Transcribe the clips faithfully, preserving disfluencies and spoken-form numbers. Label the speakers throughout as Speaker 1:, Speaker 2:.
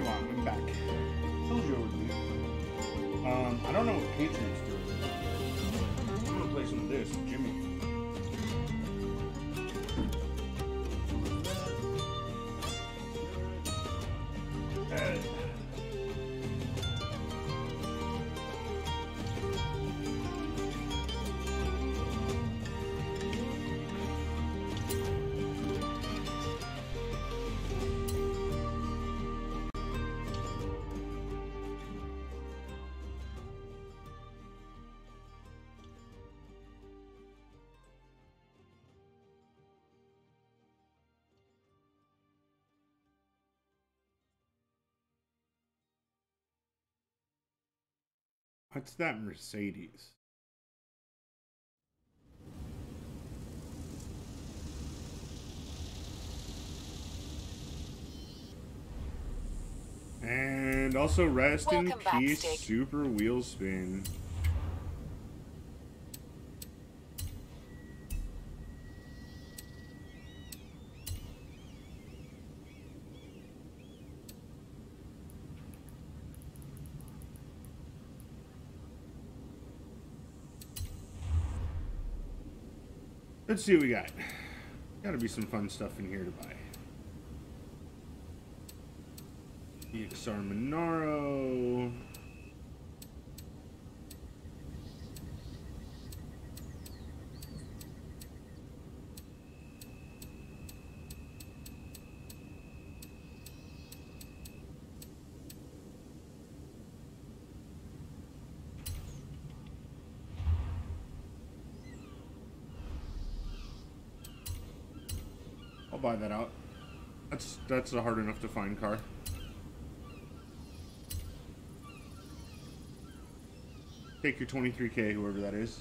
Speaker 1: Rewind, I'm back. Told you it would be. Um, I don't know what Patriots doing. I'm gonna play some of this, Jimmy. Uh, What's that Mercedes? And also rest
Speaker 2: Welcome
Speaker 1: in
Speaker 2: back,
Speaker 1: peace,
Speaker 2: Stick.
Speaker 1: Super Wheel Spin. Let's see what we got. Gotta be some fun stuff in here to buy. E X R Monaro. I'll buy that out. That's that's a hard enough to find car. Take your twenty-three K, whoever that is.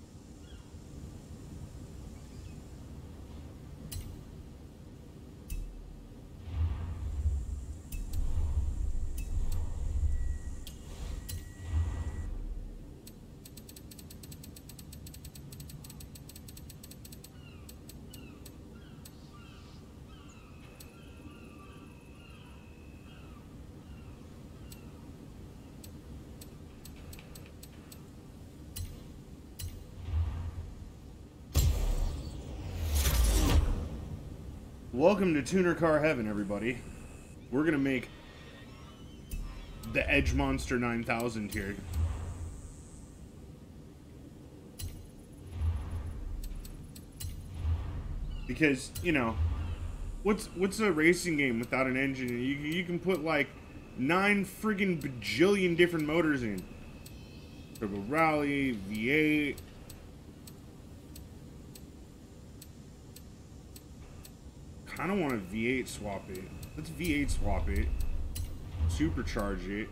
Speaker 1: Welcome to Tuner Car Heaven, everybody. We're gonna make the Edge Monster nine thousand here. Because, you know, what's what's a racing game without an engine? You, you can put like nine friggin' bajillion different motors in. Turbo Rally, V eight. I don't want to V eight swap it. Let's V eight swap it. Supercharge it.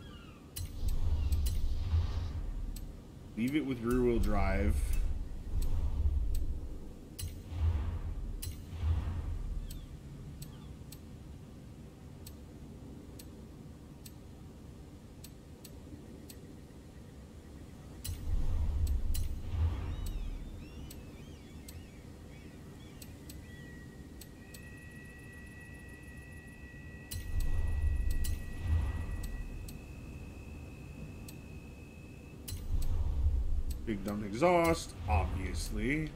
Speaker 1: Leave it with rear wheel drive. Big dumb exhaust, obviously.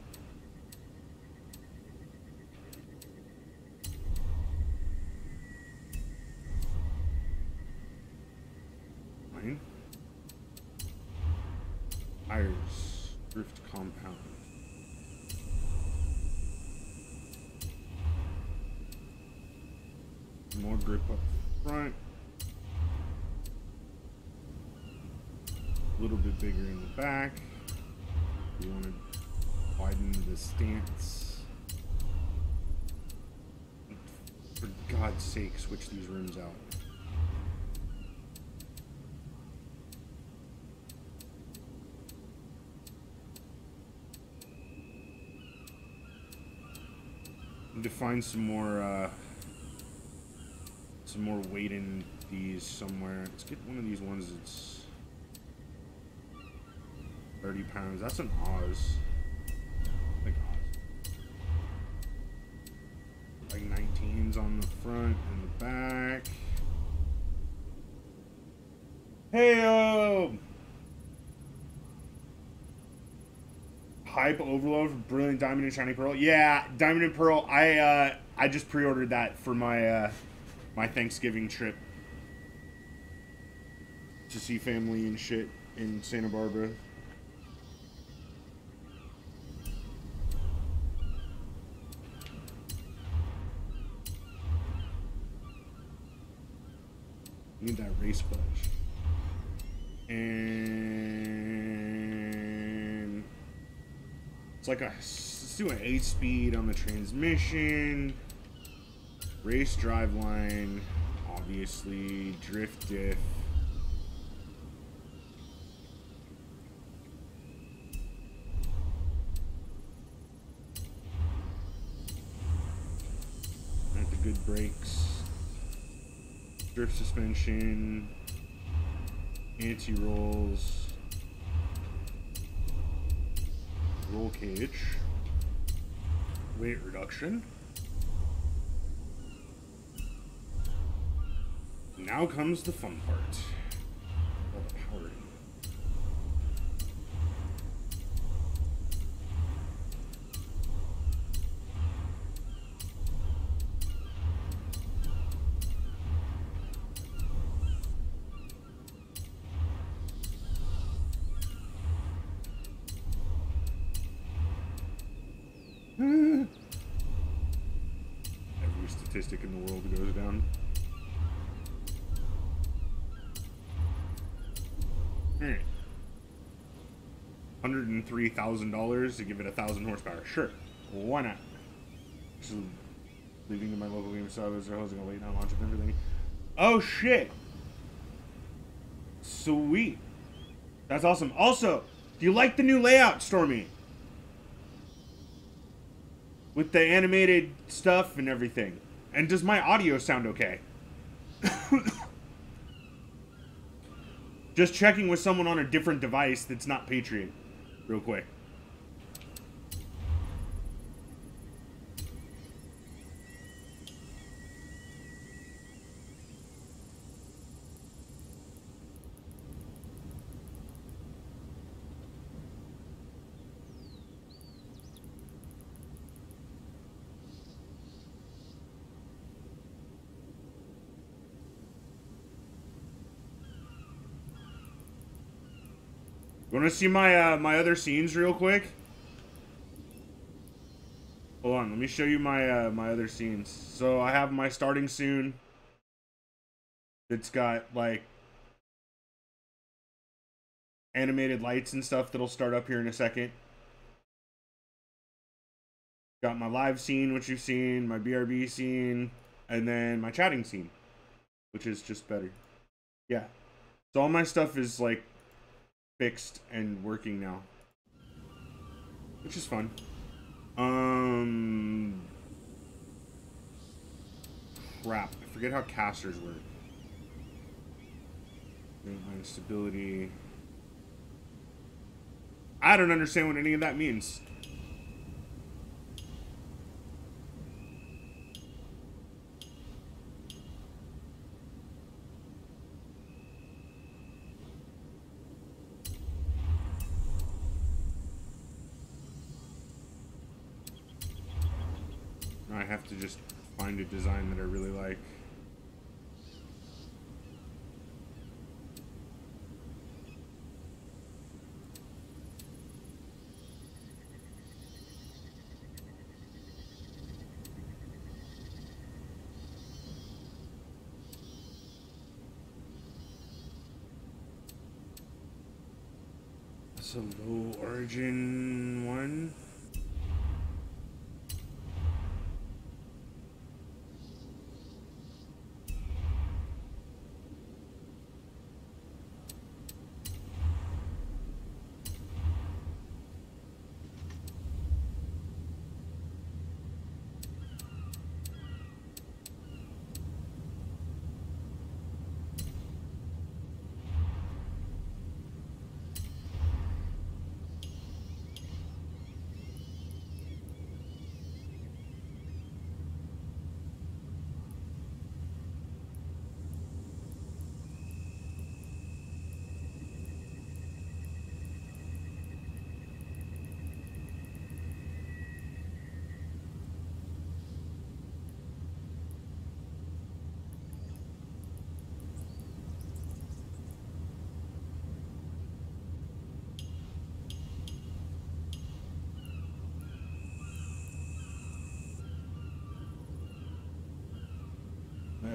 Speaker 1: Fine. Tires, drift compound. More grip up front. A little bit bigger in the back. You want to widen the stance. For God's sake, switch these rims out. Need to find some more, uh, some more weight in these somewhere. Let's get one of these ones that's thirty pounds. That's an Oz. Like Oz. Like nineteens on the front and the back. Hey, uh, hype overload for Brilliant Diamond and Shiny Pearl. Yeah, Diamond and Pearl. I uh, I just pre-ordered that for my uh, my Thanksgiving trip to see family and shit in Santa Barbara. Need that race pledge. And it's like a, let's do an eight speed on the transmission. Race drive line, obviously. Drift diff. Not the good brakes. Drift suspension. Anti-rolls. Roll cage. Weight reduction. Now comes the fun part. All the power. Every statistic in the world goes down. Alright. one hundred three thousand dollars to give it a thousand horsepower. Sure. Why not? Just leaving to my local game stores. They're hosting a late night launch of everything. Oh shit! Sweet. That's awesome. Also, do you like the new layout, Stormy? With the animated stuff and everything. And does my audio sound okay? Just checking with someone on a different device that's not Patriot. Real quick. Want to see my uh, my other scenes real quick? Hold on, let me show you my uh, my other scenes. So I have my starting soon. It's got like animated lights and stuff that'll start up here in a second. Got my live scene, which you've seen, my B R B scene, and then my chatting scene, which is just better. Yeah. So all my stuff is like fixed and working now, which is fun. Um, crap, I forget how casters work. Mainline stability. I don't understand what any of that means. I have to just find a design that I really like. That's a low origin one.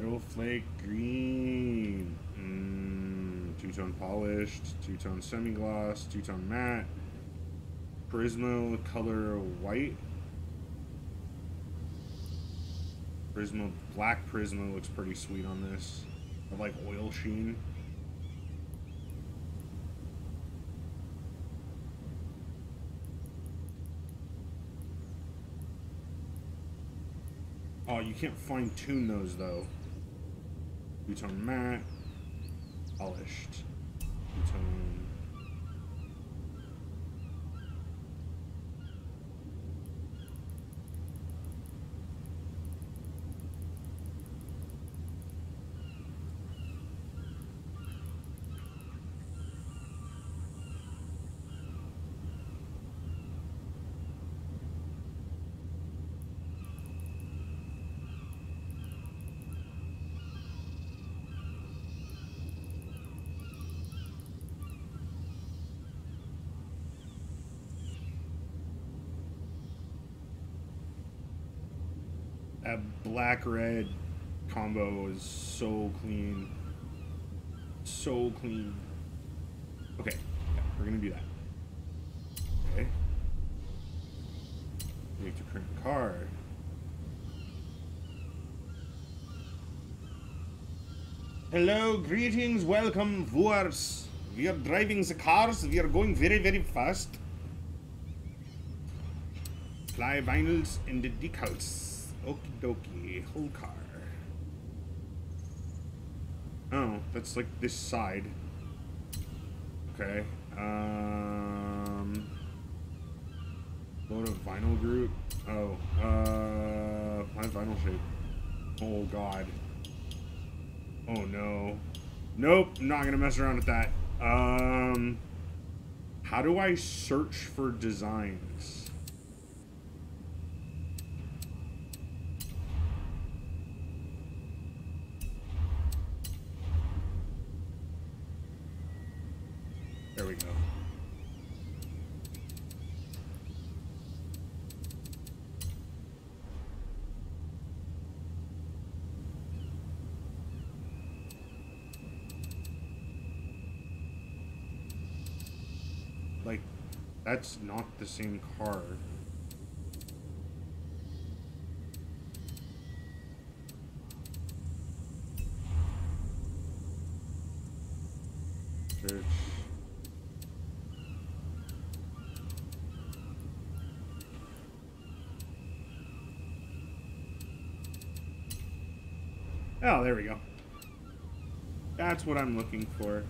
Speaker 1: Metal Flake green. Mm, two-tone polished, two-tone semi-gloss, two-tone matte. Prisma color white. Prisma, black Prisma looks pretty sweet on this. I like oil sheen. Oh, you can't fine tune those though. Two-tone matte, polished, two-tone. That black-red combo is so clean. So clean. Okay, yeah, we're gonna do that. Okay. We need to print a card. Hello, greetings, welcome, viewers. We are driving the cars. We are going very, very fast. Fly vinyls and the decals. Okie dokie, whole car. Oh, that's like this side. Okay. Um. Load of vinyl group. Oh. Uh. My vinyl shape. Oh god. Oh no. Nope. Not gonna mess around with that. Um. How do I search for designs? There we go. Like, that's not the same car. Search. Oh, there we go. That's what I'm looking for.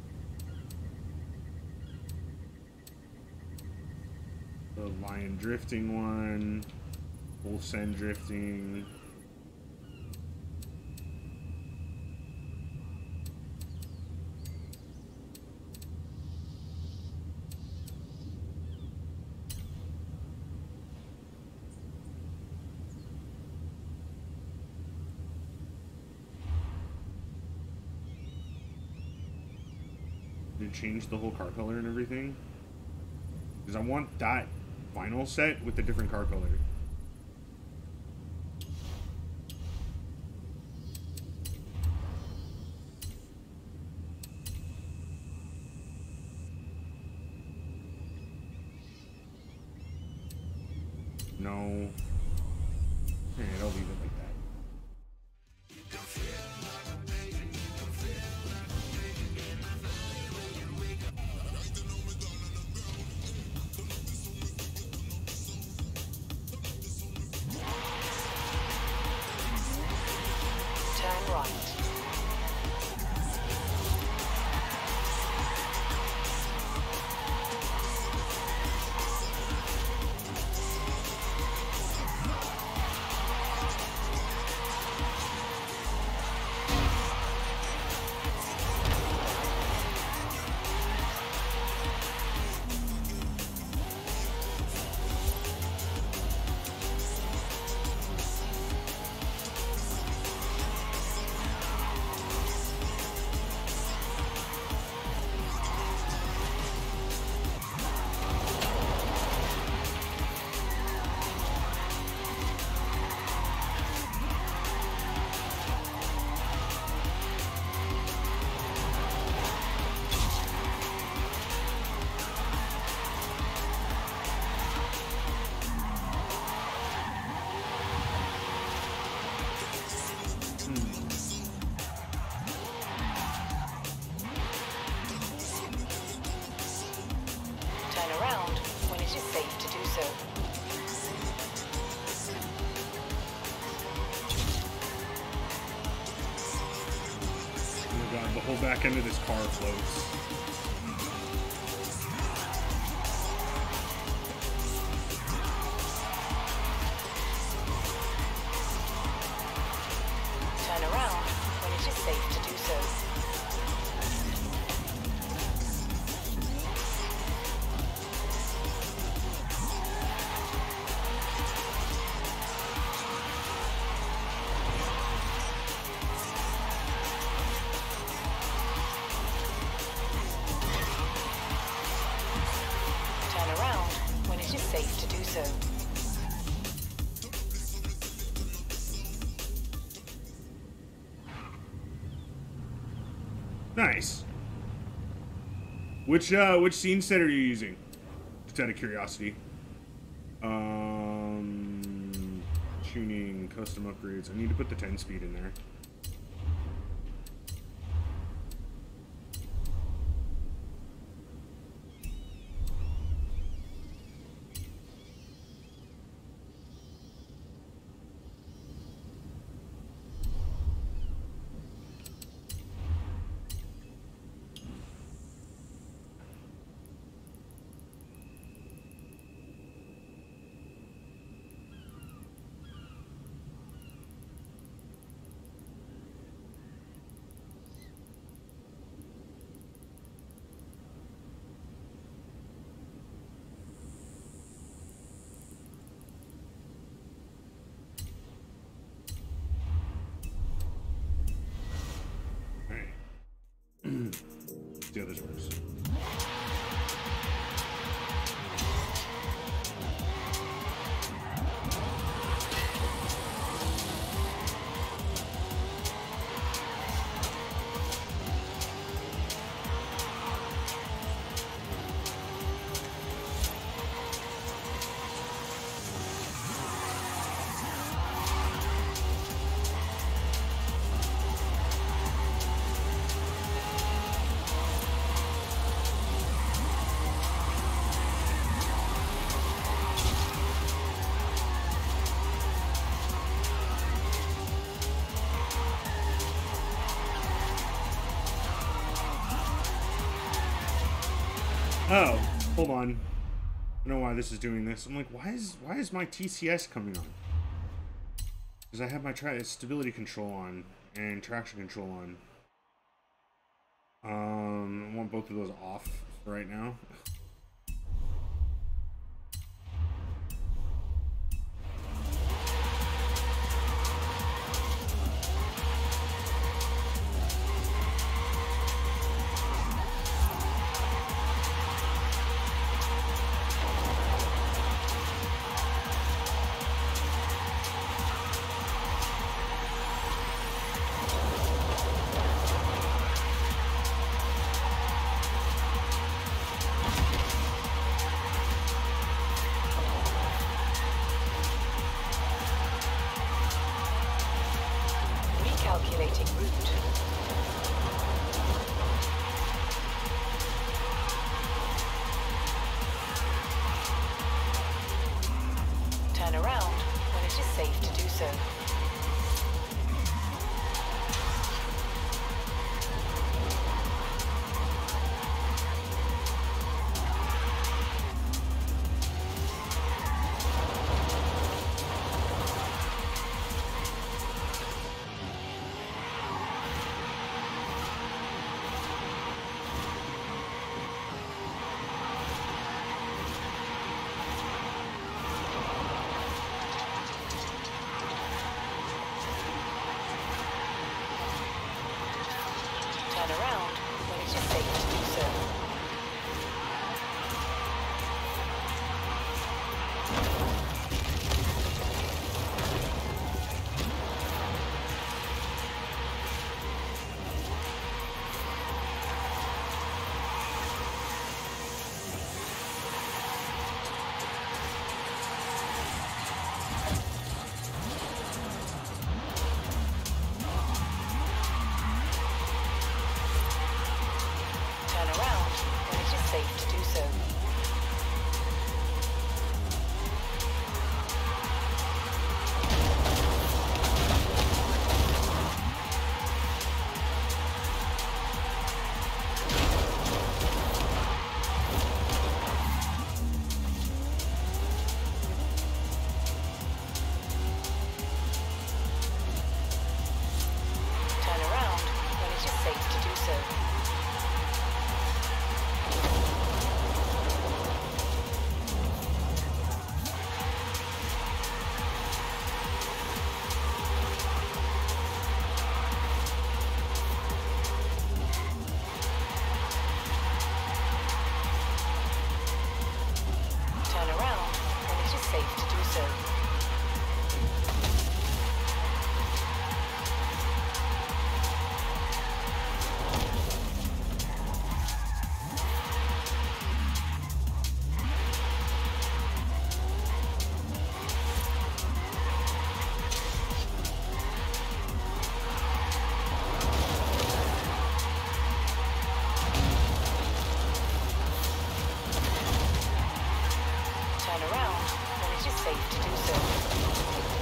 Speaker 1: The Lion drifting one. Full send drifting. To change the whole car color and everything, because I want that vinyl set with a different car color. No. Alright, I'll leave it like that.
Speaker 2: so.
Speaker 1: Oh my god, the whole back end of this car floats.
Speaker 2: Turn around when it is safe to do so. Turn around when it is safe to do so.
Speaker 1: Nice. Which uh, which scene set are you using? Just out of curiosity. Um, tuning, custom upgrades. I need to put the ten speed in there. See how this works. Oh, hold on. I know why this is doing this. I'm like, why is why is my T C S coming on? Because I have my tri stability control on and traction control on. Um, I want both of those off for right now.
Speaker 2: Recalculating route. Turn around when it is safe to do so. Turn around when it is safe to do so. Turn around when it is safe to do so. so. Turn around when it is safe to do so.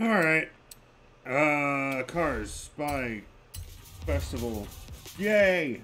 Speaker 1: Alright. Uh, Cars, Spy, Festival. Yay!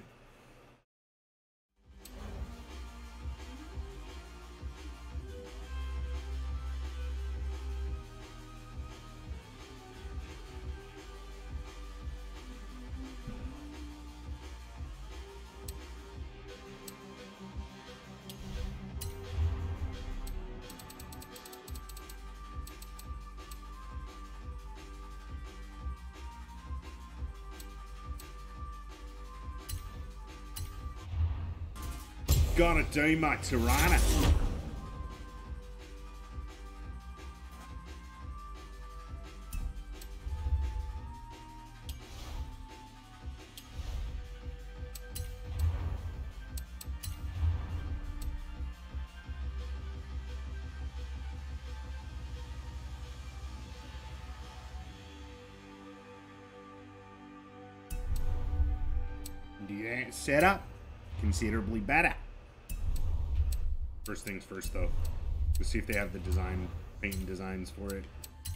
Speaker 1: Gotta do my Tyrannus. Do that setup considerably better. First things first, though. Let's see if they have the design, paint designs for it.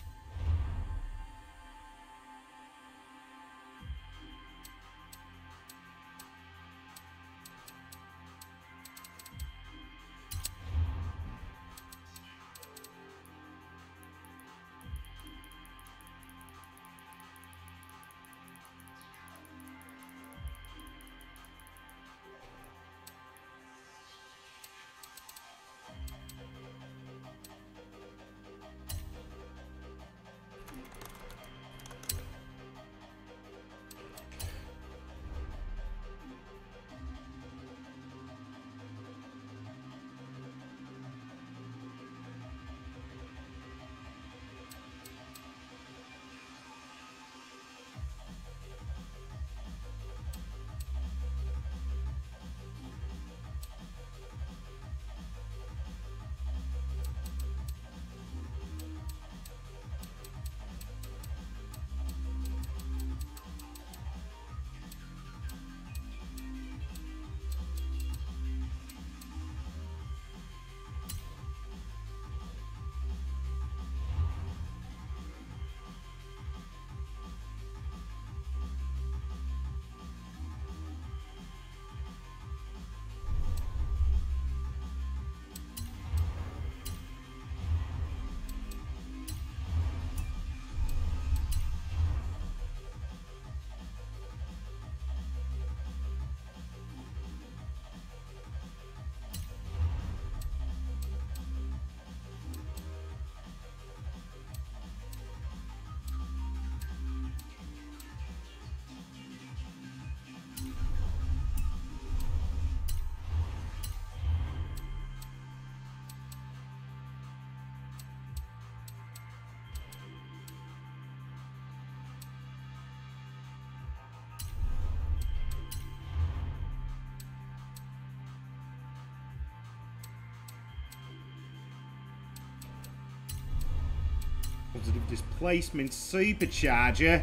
Speaker 1: Positive displacement supercharger.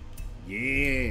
Speaker 1: Yeah.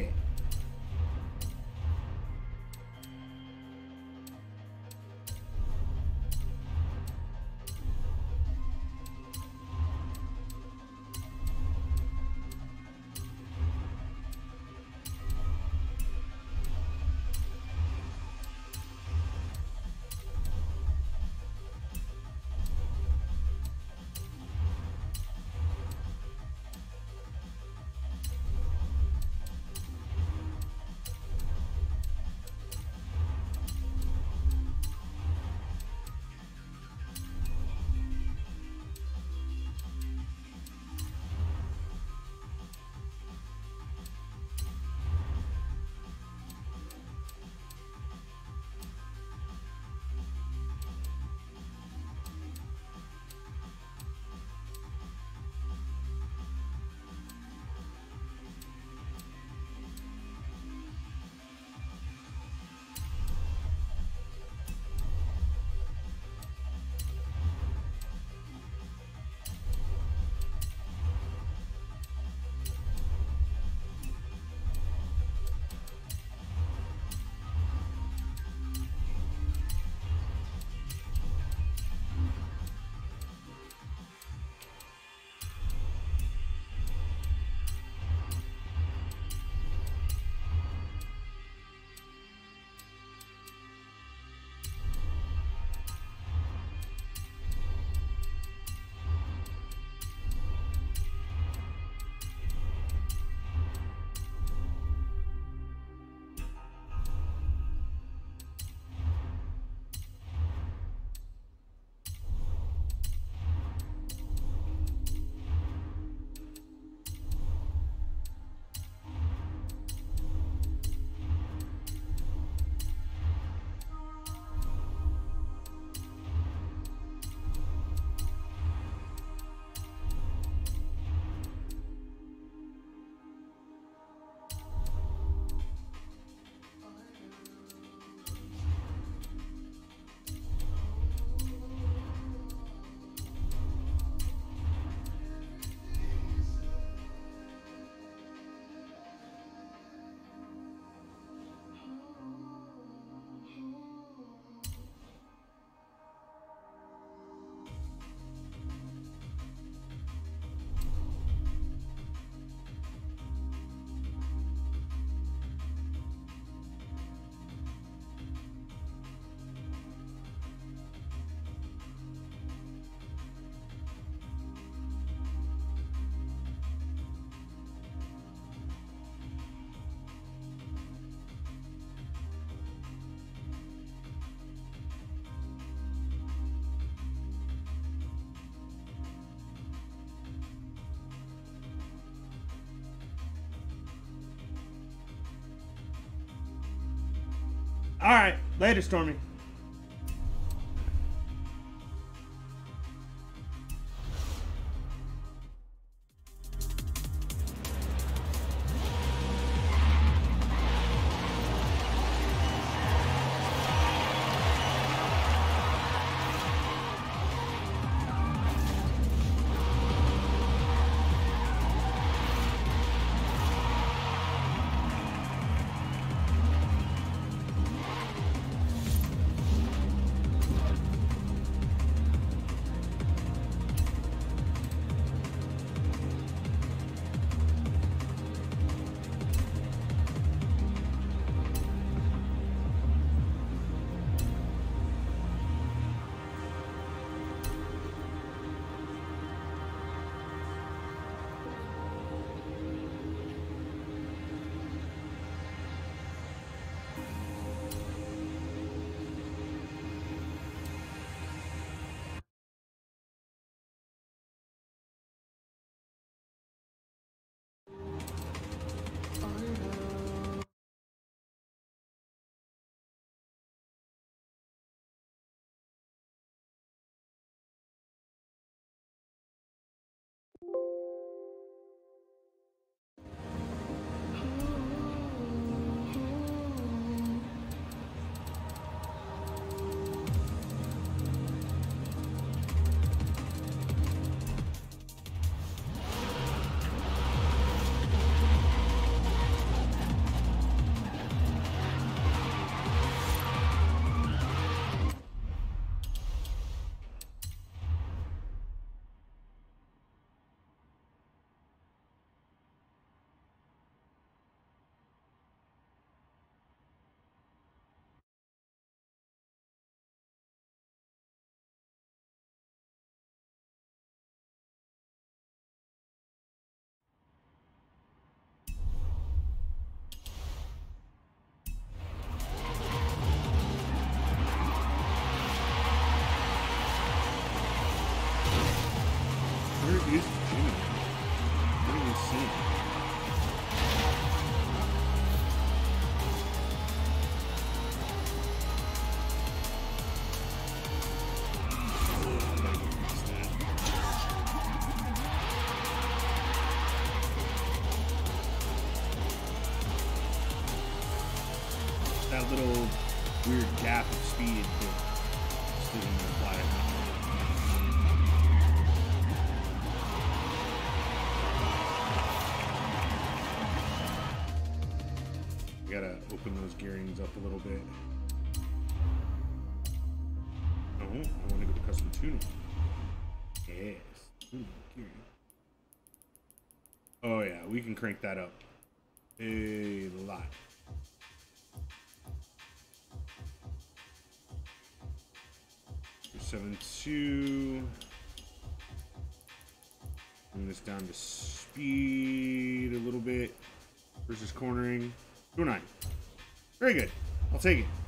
Speaker 1: All right, later, Stormy. Where is Jimmy? I don't even see him. That little weird gap of speed that still didn't apply. Gotta open those gearings up a little bit. Oh, I want to go to custom tuning. Yes. Ooh, gearing. Oh yeah, we can crank that up a lot. seven two. Bring this down to speed a little bit versus cornering. two nine. Very good. I'll take it.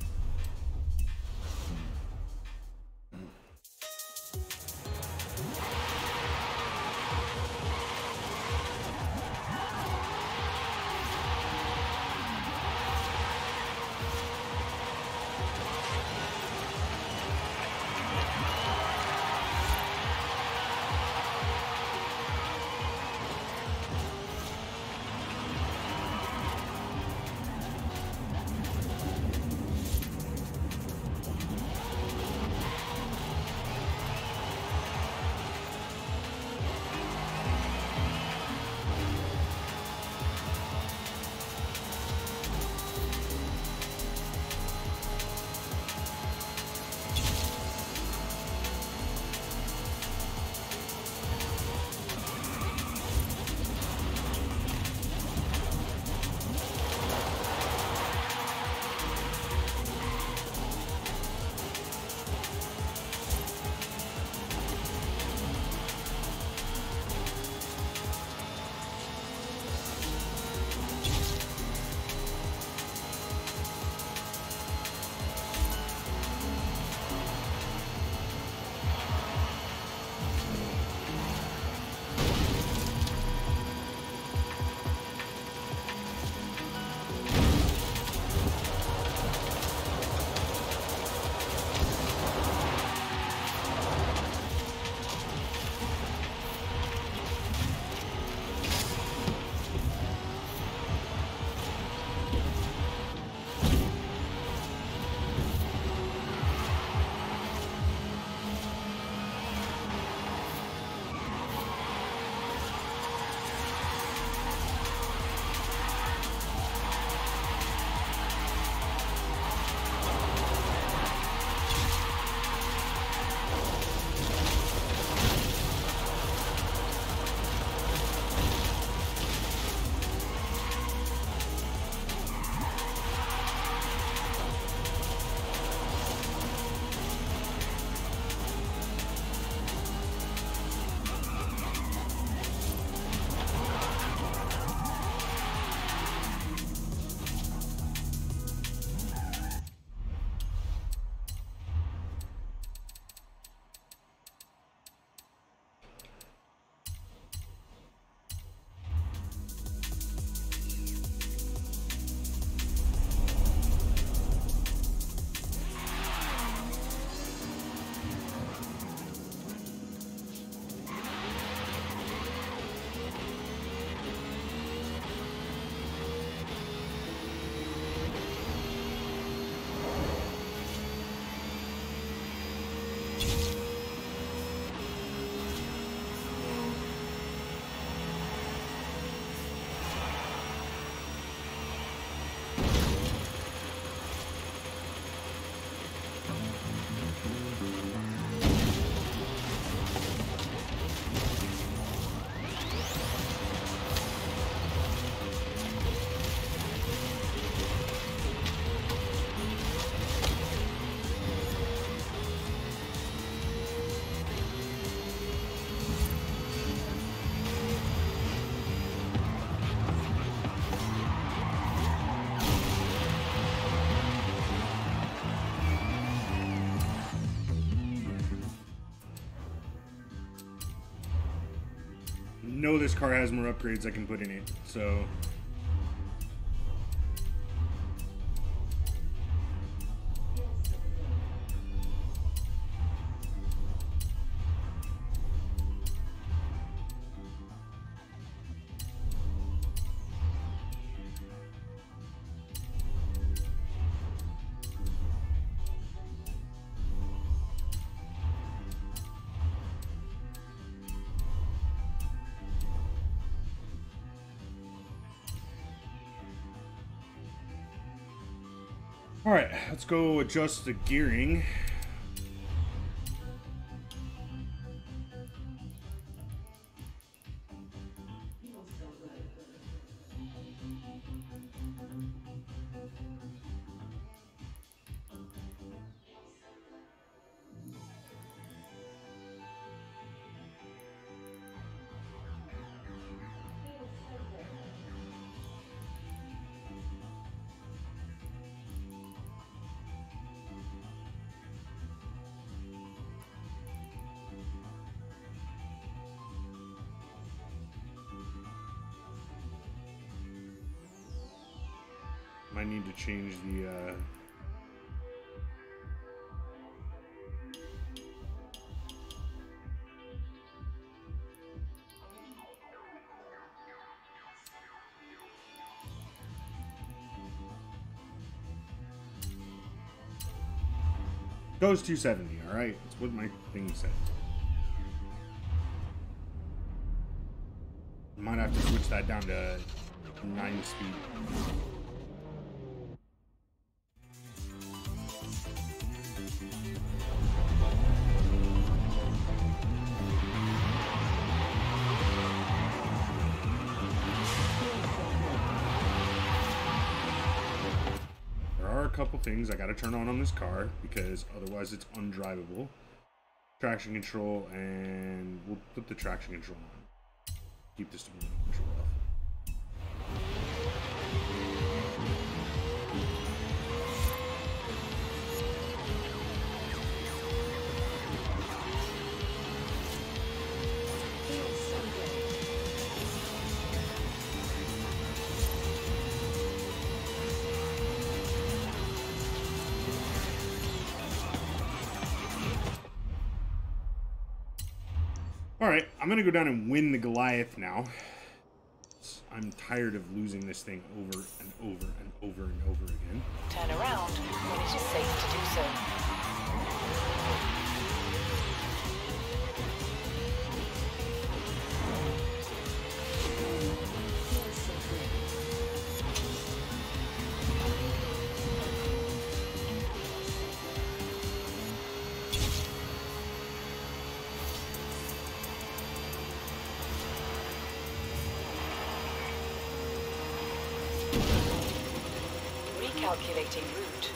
Speaker 1: know this car has more upgrades I can put in it, so. All right, let's go adjust the gearing. I need to change the uh goes two seventy, all right? That's what my thing said. Might have to switch that down to nine speed. Couple things I gotta turn on on this car because otherwise it's undrivable. Traction control, and we'll put the traction control on. Keep the stability control off. Alright, I'm gonna go down and win the Goliath now. I'm tired of losing this thing over and over and over and over again.
Speaker 2: Turn around when it is safe to do so. Calculating route.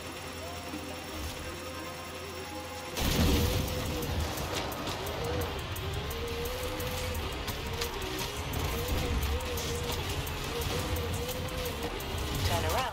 Speaker 2: Turn around.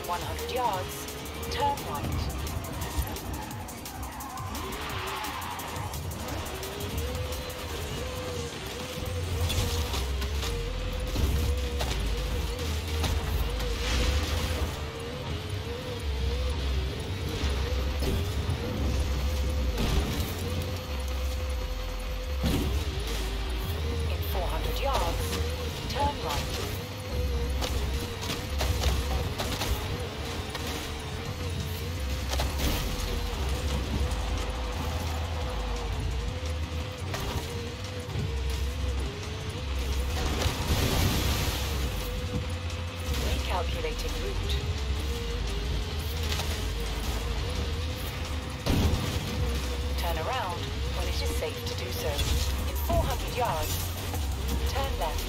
Speaker 2: one hundred yards, turn right. Calculating route. Turn around when it is safe to do so. In four hundred yards, turn left.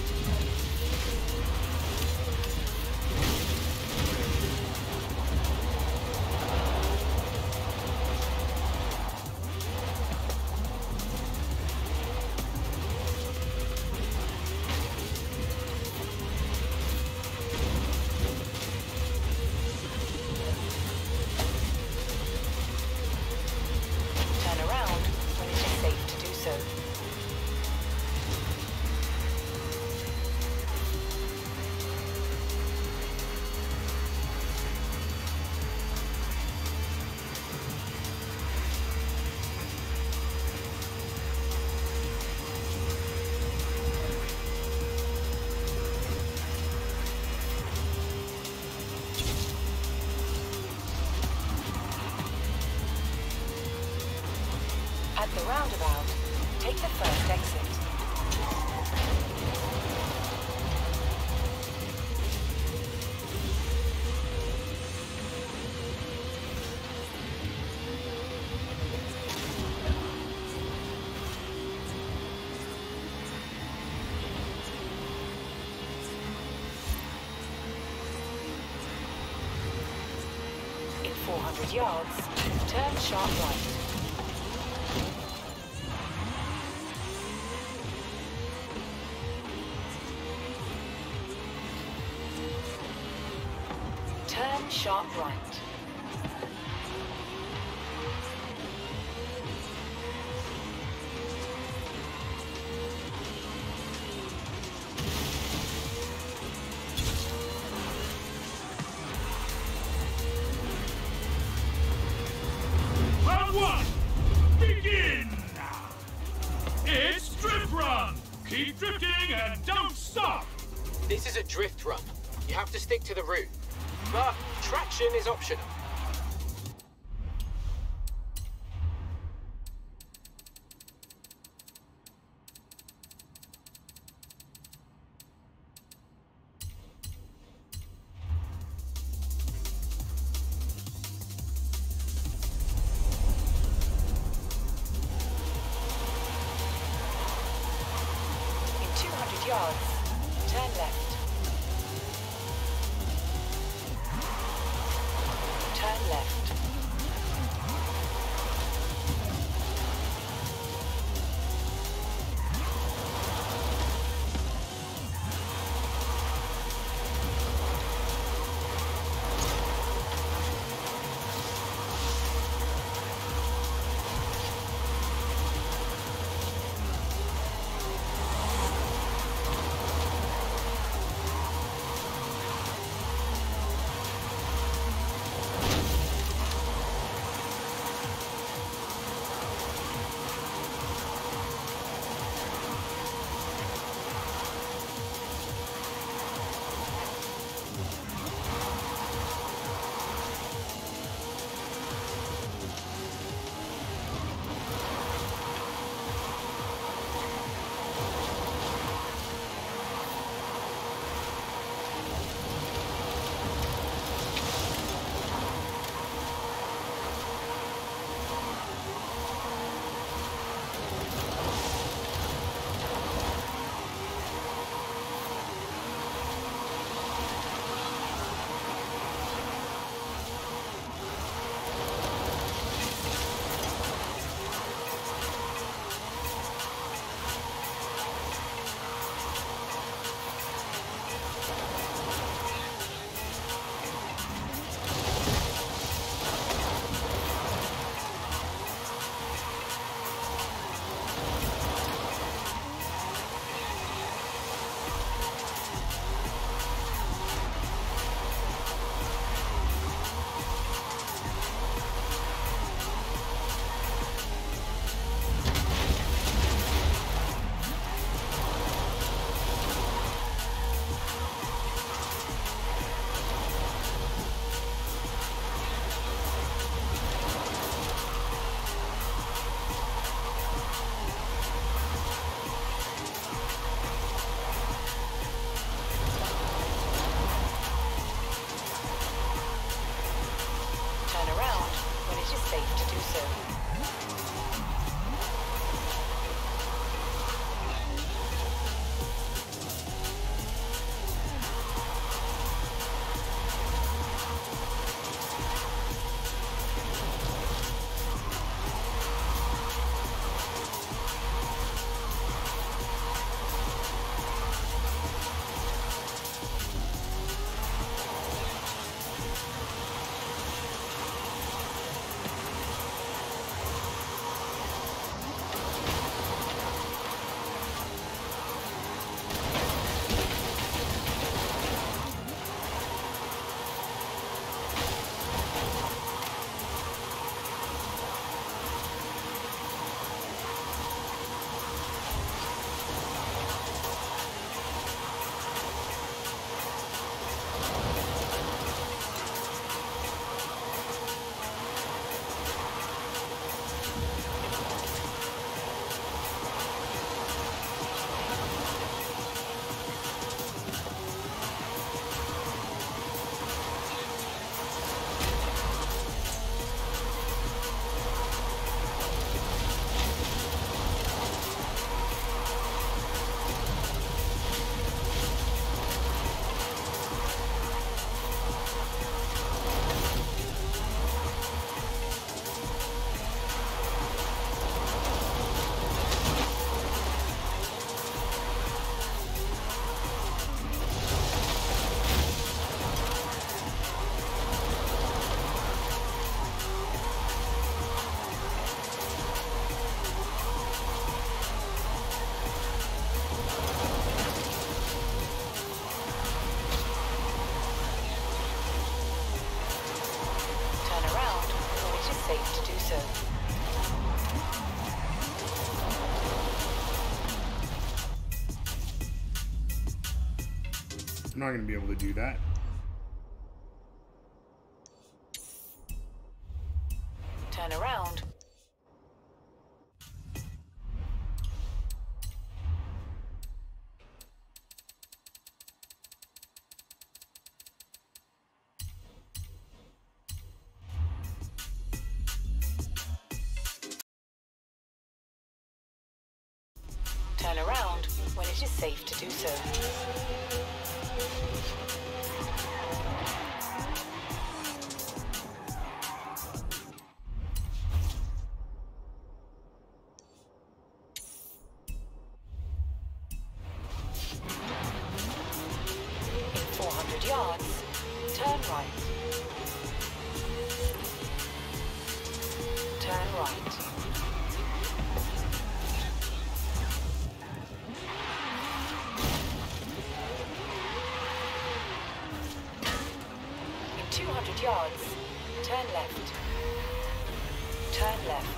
Speaker 2: At the roundabout, take the first exit. In four hundred yards, turn sharp right. Turn sharp right.
Speaker 3: Round one, begin! It's Drift Run! Keep drifting and don't stop!
Speaker 4: This is a drift run. You have to stick to the route. But traction is optional.
Speaker 2: In two hundred yards, turn left. Turn left. safe to do so.
Speaker 1: I'm not going to be able to do that.
Speaker 2: Turn around. Turn around when it is safe to do so. four hundred yards, turn right. Turn right. In two hundred yards, turn left. Turn left.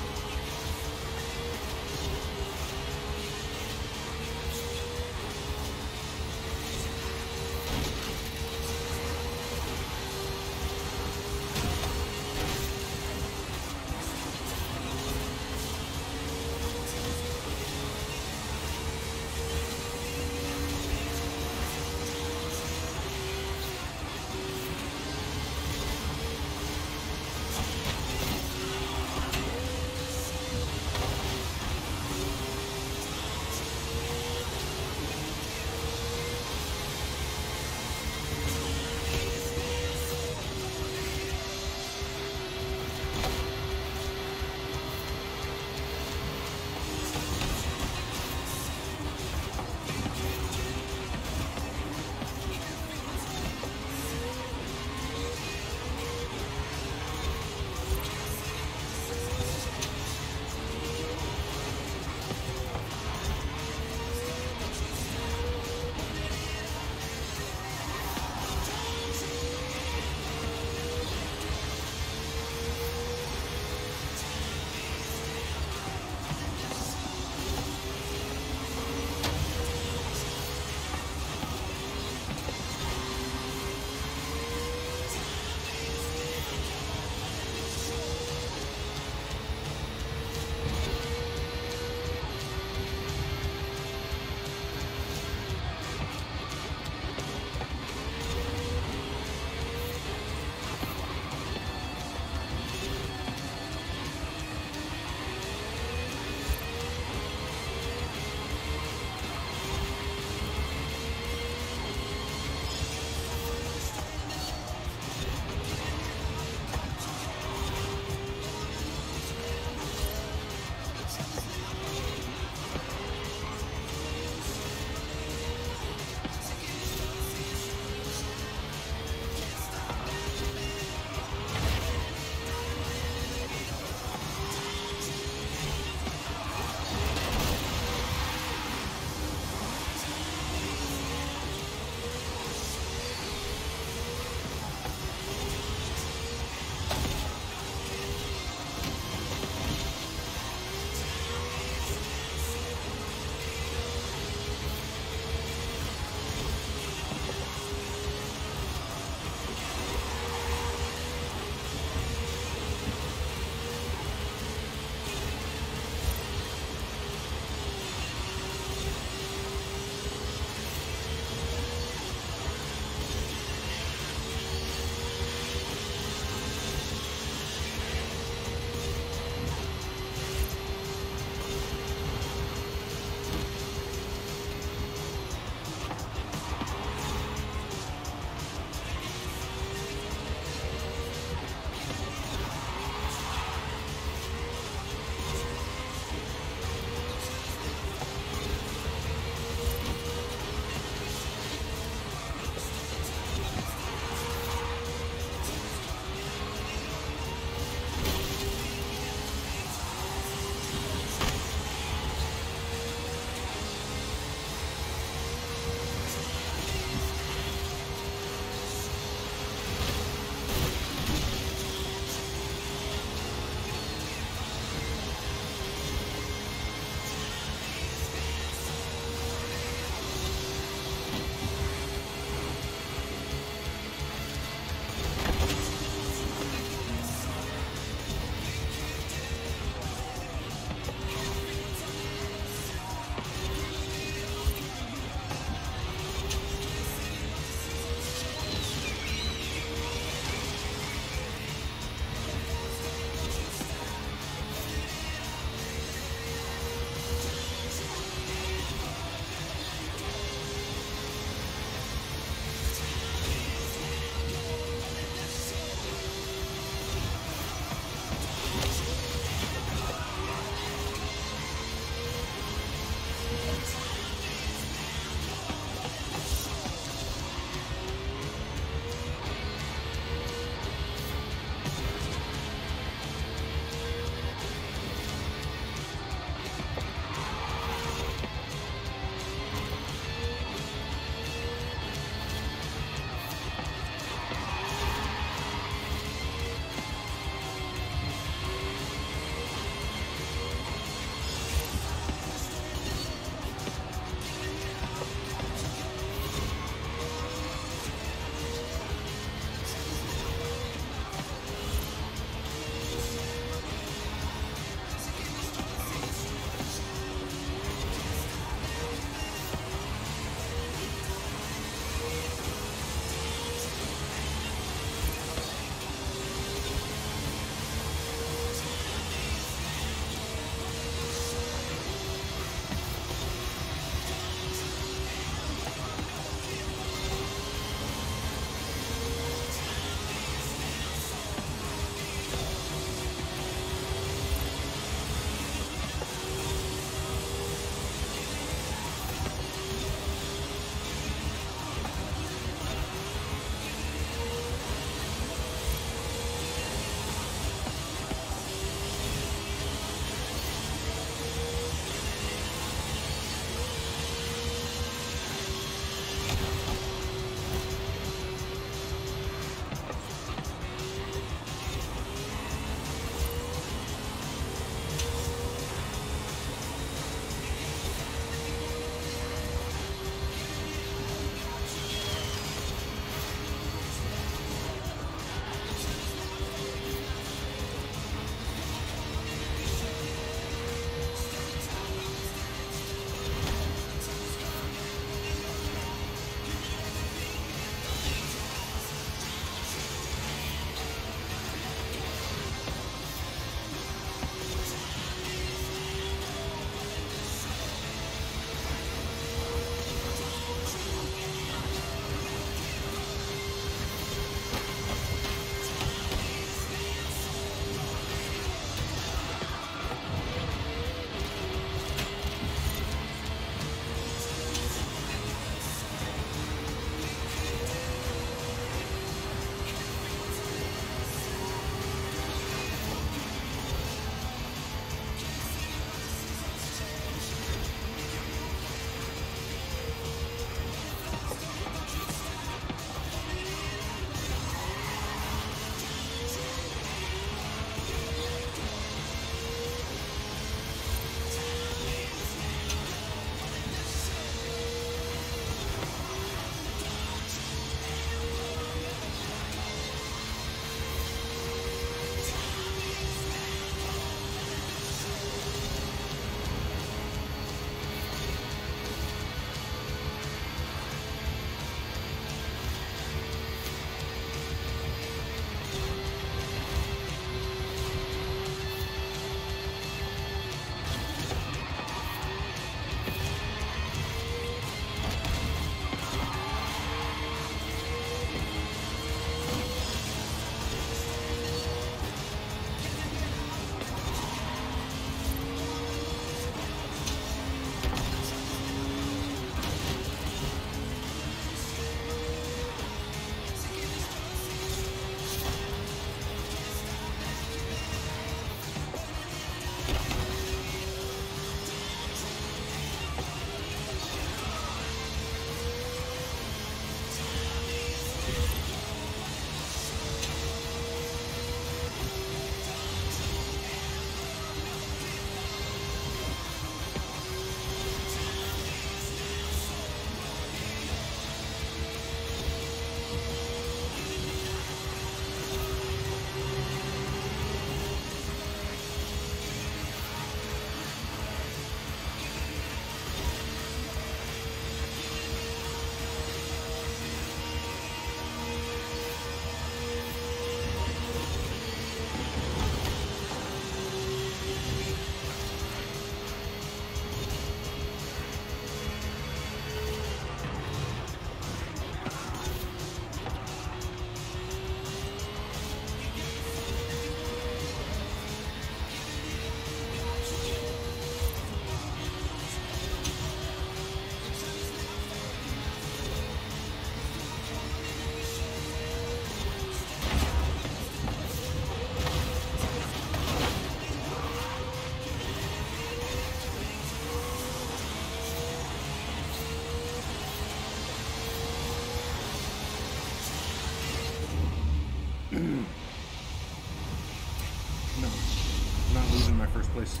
Speaker 1: not losing my first place.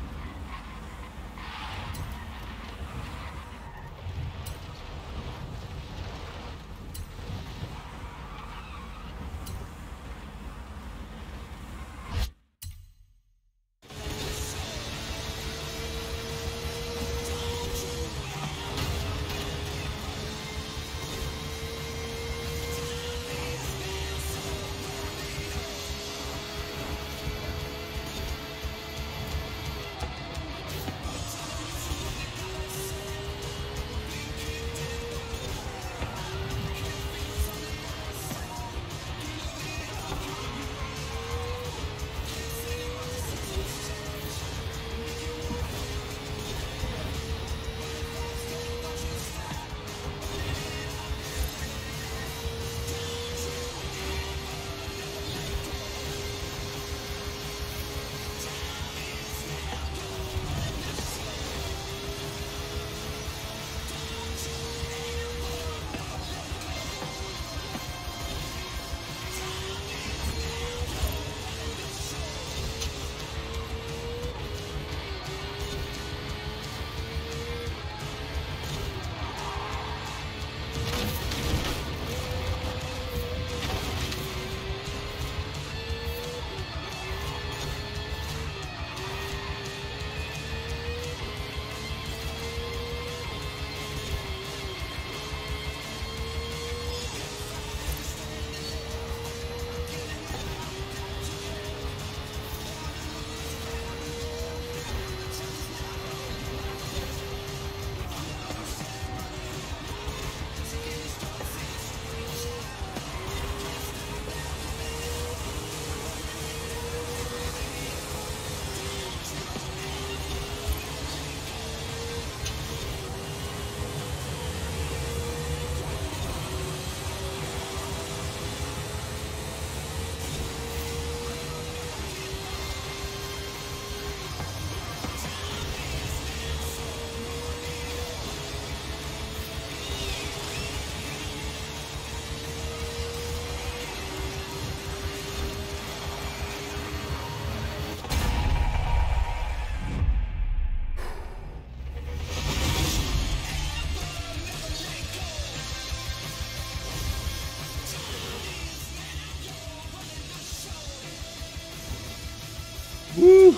Speaker 1: Woo!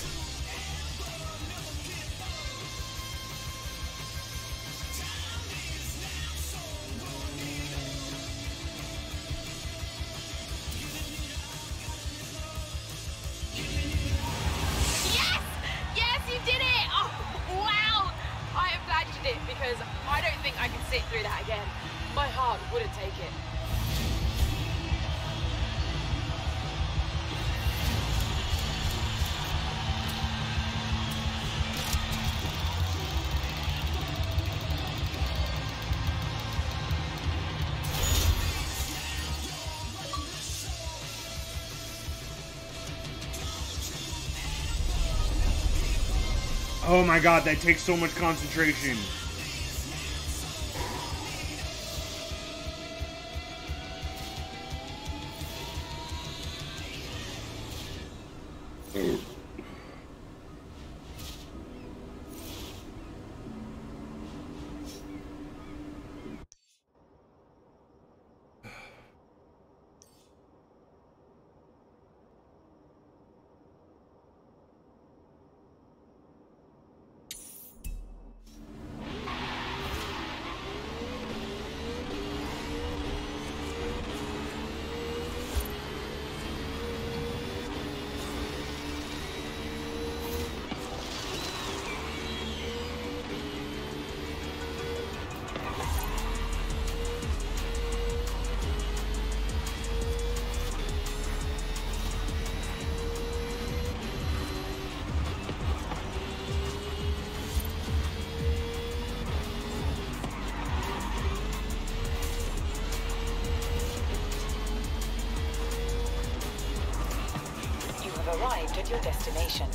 Speaker 5: Yes! Yes, you did it! Oh, wow! I am glad you did it because I don't think I can sit through that again. My heart wouldn't take it.
Speaker 1: Oh my god, that takes so much concentration.
Speaker 2: Arrived at your destination.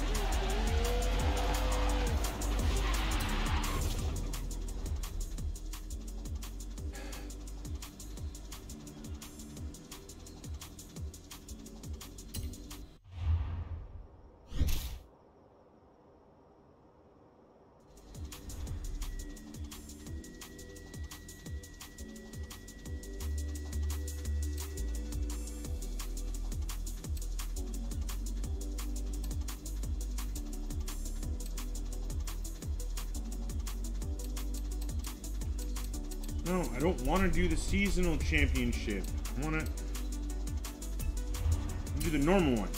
Speaker 1: No, I don't want to do the seasonal championship. I want to do the normal one.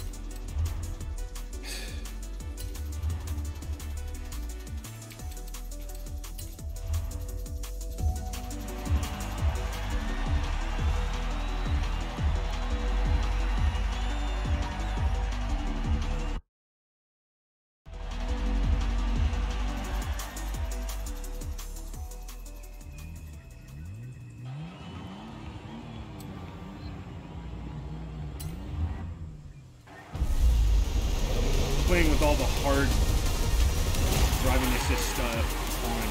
Speaker 1: Playing with all the hard driving assist stuff on.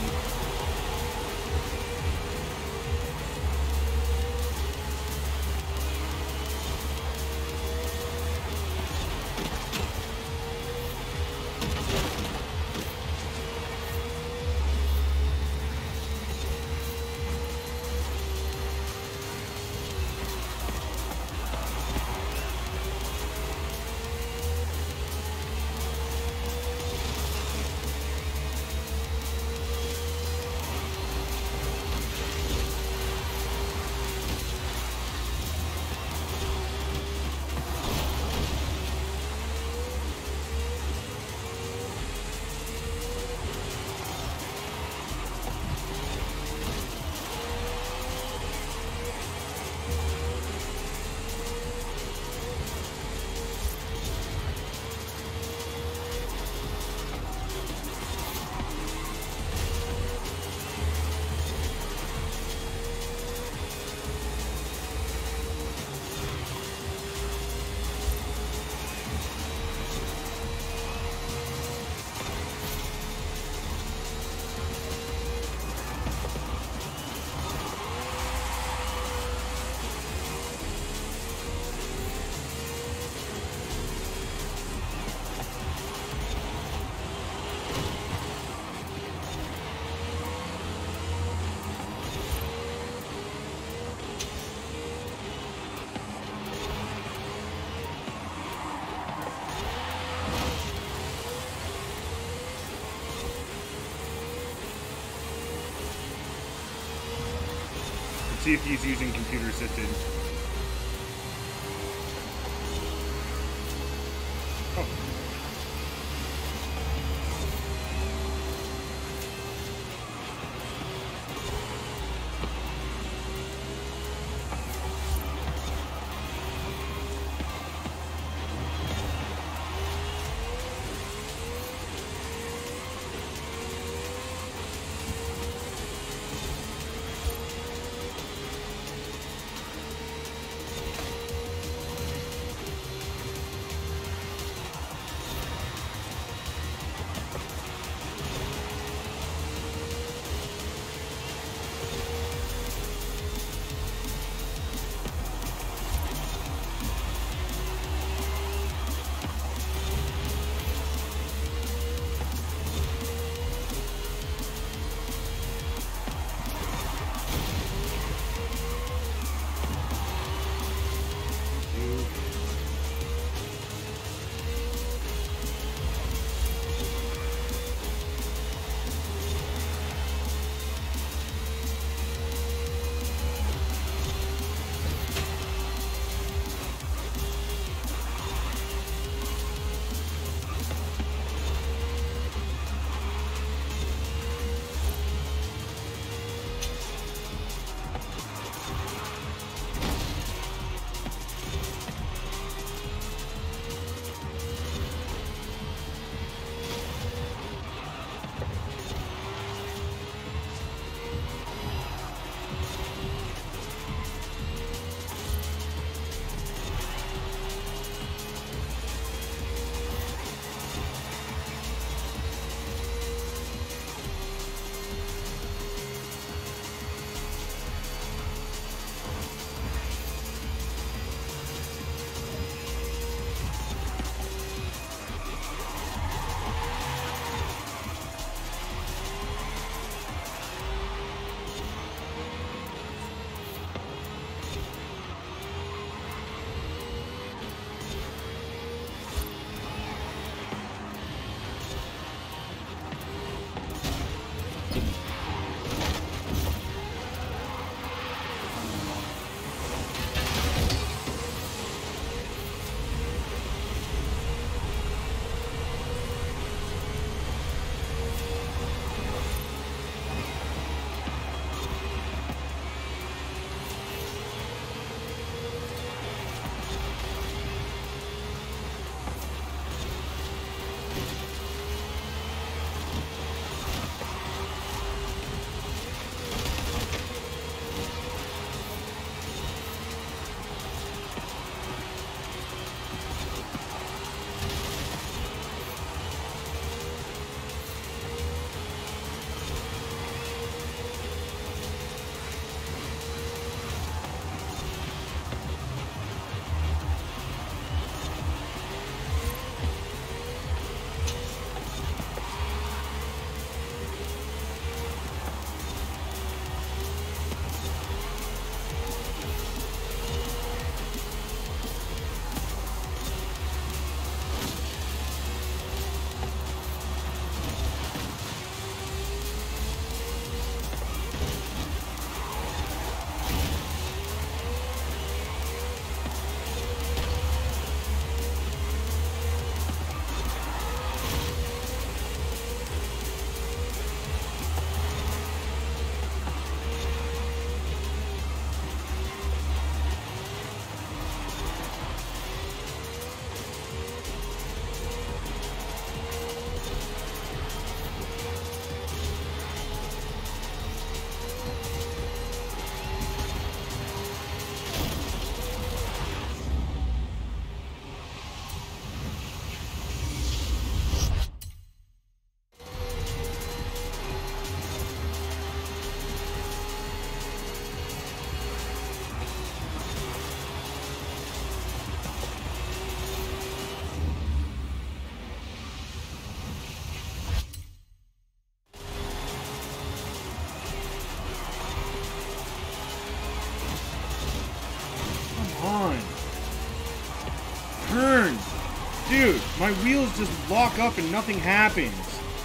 Speaker 1: See if he's using computer assisted. Oh. My wheels just lock up and nothing happens.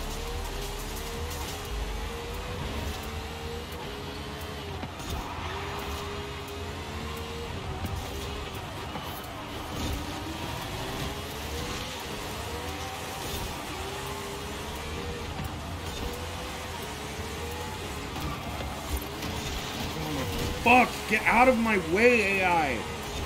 Speaker 1: Fuck! Get out of my way, A I!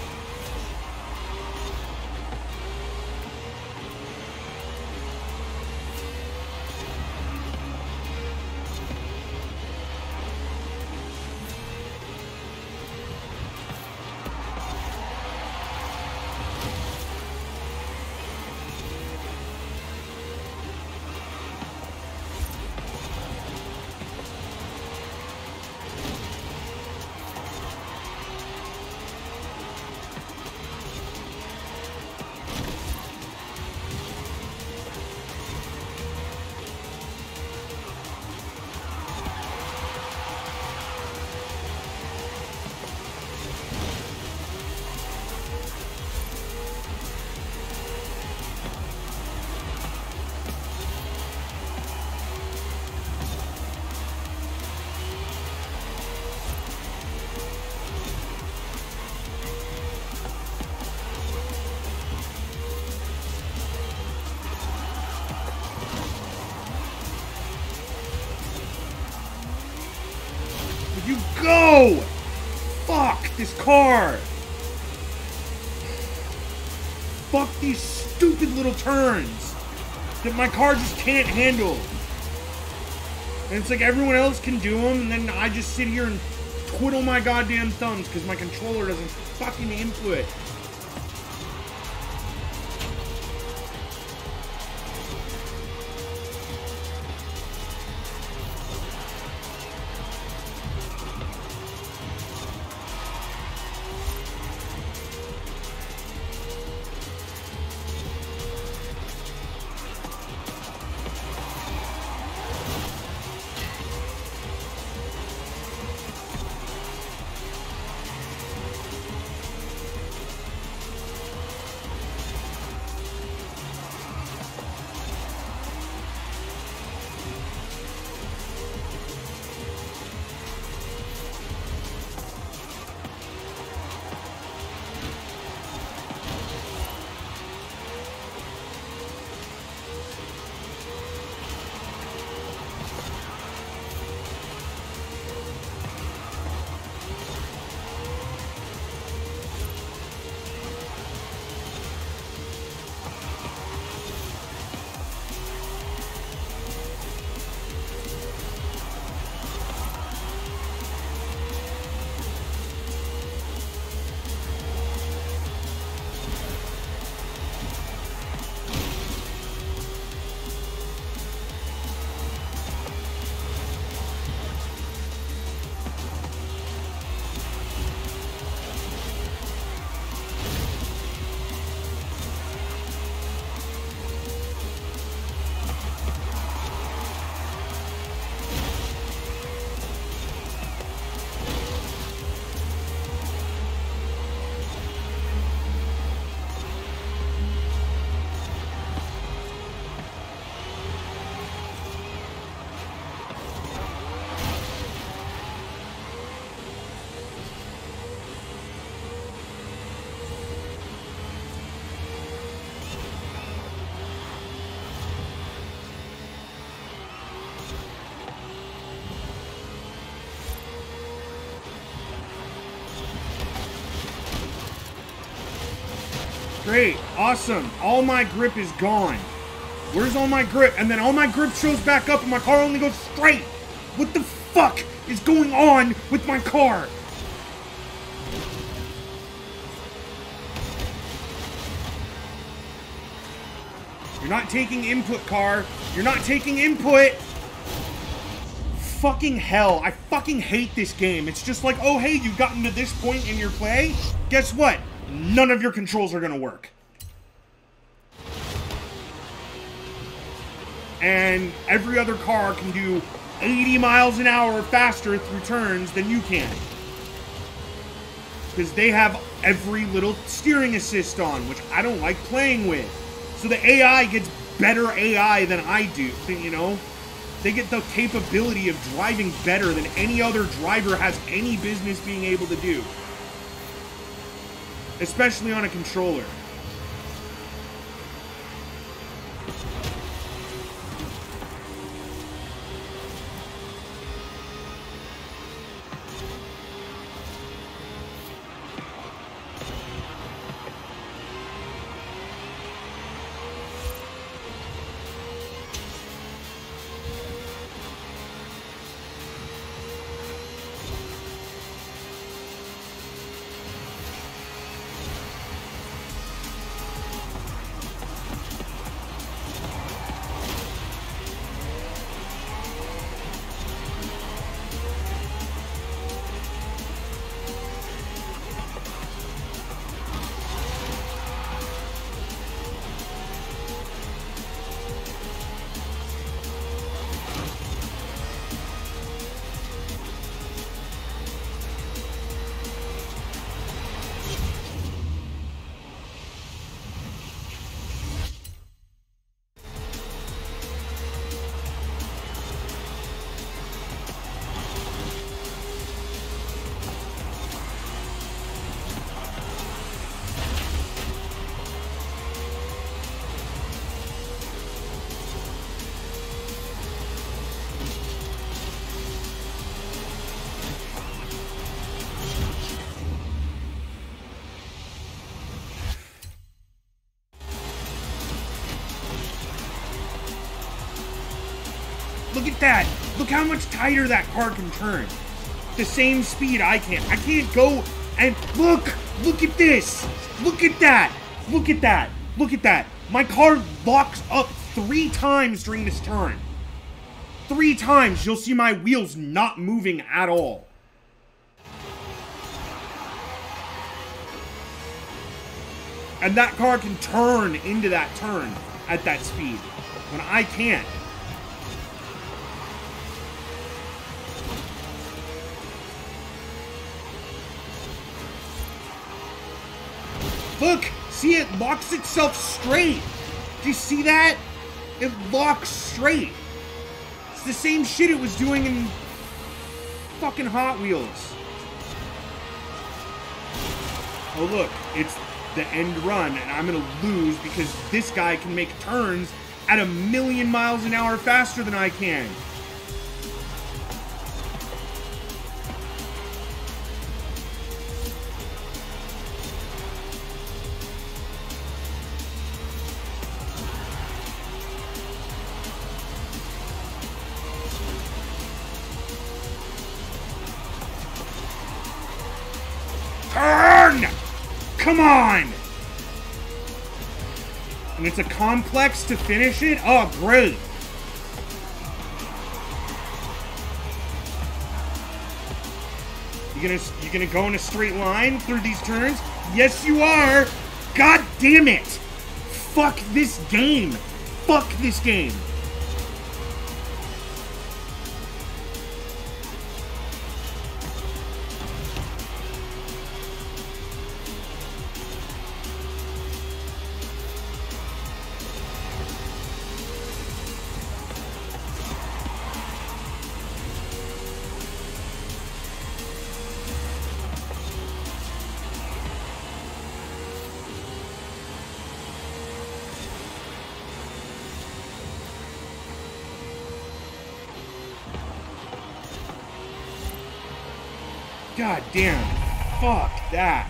Speaker 1: You go! Fuck this car! Fuck these stupid little turns that my car just can't handle. And it's like everyone else can do them, and then I just sit here and twiddle my goddamn thumbs because my controller doesn't fucking input. Great, awesome. All my grip is gone. Where's all my grip? And then all my grip shows back up and my car only goes straight. What the fuck is going on with my car? You're not taking input, car. You're not taking input. Fucking hell. I fucking hate this game. It's just like, oh, hey, you've gotten to this point in your play. Guess what? None of your controls are gonna work. And every other car can do eighty miles an hour faster through turns than you can. Because they have every little steering assist on, which I don't like playing with. So the A I gets better A I than I do, you know? They get the capability of driving better than any other driver has any business being able to do. Especially on a controller. Look at that. Look how much tighter that car can turn. The same speed I can. I can't go and look. Look at this. Look at that. Look at that. Look at that. My car locks up three times during this turn. Three times. You'll see my wheels not moving at all. And that car can turn into that turn at that speed when I can't. Look! See, it locks itself straight! Do you see that? It locks straight! It's the same shit it was doing in fucking Hot Wheels. Oh look, it's the end run, and I'm gonna lose because this guy can make turns at a million miles an hour faster than I can. Turn! Come on! And it's a complex to finish it? Oh, great! You gonna, you gonna go in a straight line through these turns? Yes, you are! God damn it! Fuck this game! Fuck this game! God damn. Fuck that.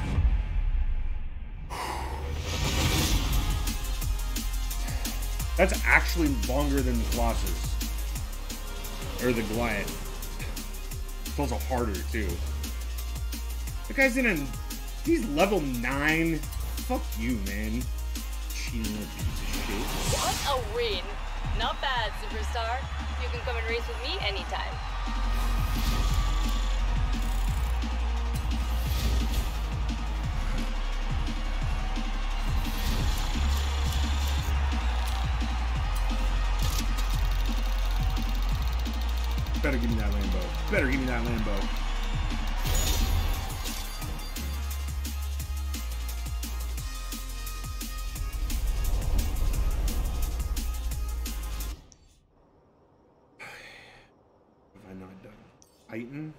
Speaker 1: That's actually longer than the Colossus. Or the Goliath. It's also harder, too. The guy's in a... He's level nine. Fuck you, man. Cheating little piece of shit.
Speaker 5: What a win. Not bad, superstar. You can come and race with me anytime.
Speaker 1: Better give me that Lambo. Better give me that Lambo. Titan.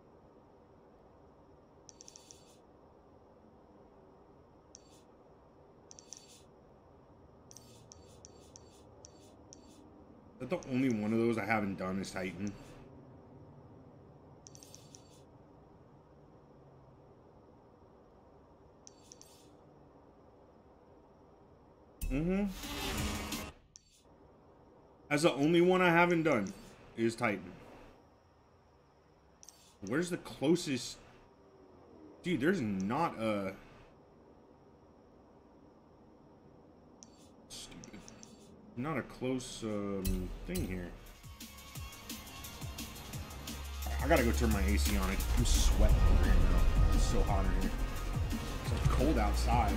Speaker 1: Is that the only one of those I haven't done is Titan? Mm-hmm. As the only one I haven't done is Titan. Where's the closest? Dude, there's not a... Stupid. Not a close um, thing here. I gotta go turn my A C on it. I'm sweating over here now. It's so hot in here. It's like cold outside.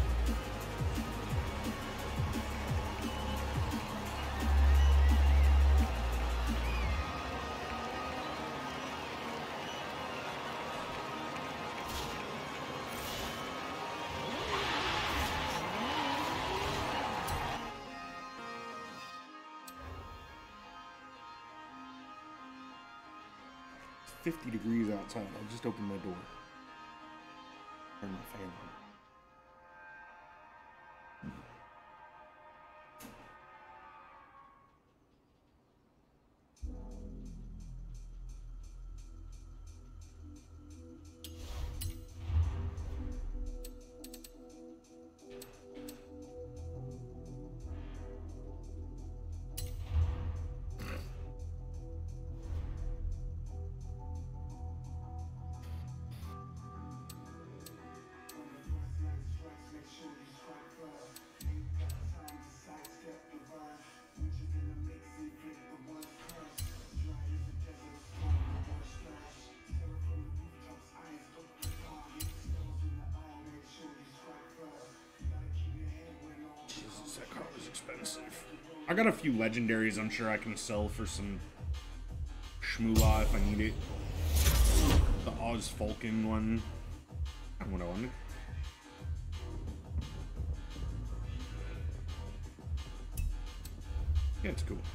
Speaker 1: fifty degrees outside. I just opened my door. Turn my fan on. I got a few legendaries I'm sure I can sell for some shmoolah if I need it. The Oz Falcon one. Not what I wanted. Yeah, it's cool.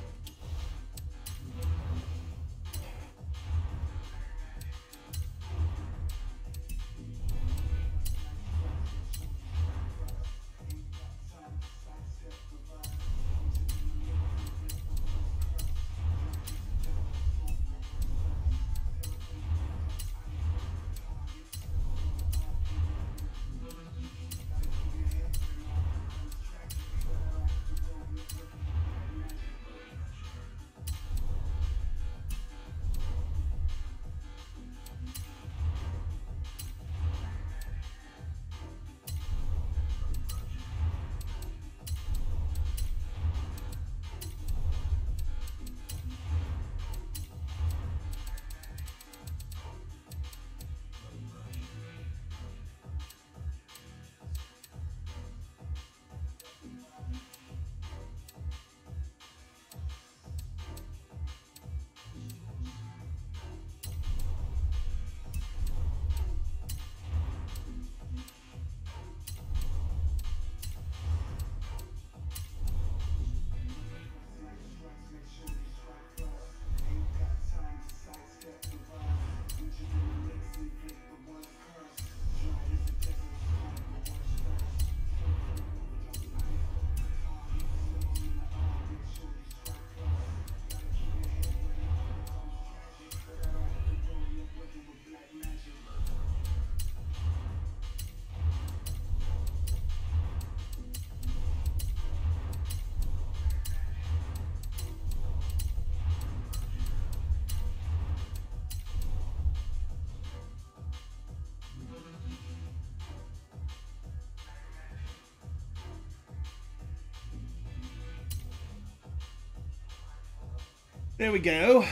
Speaker 1: There we go.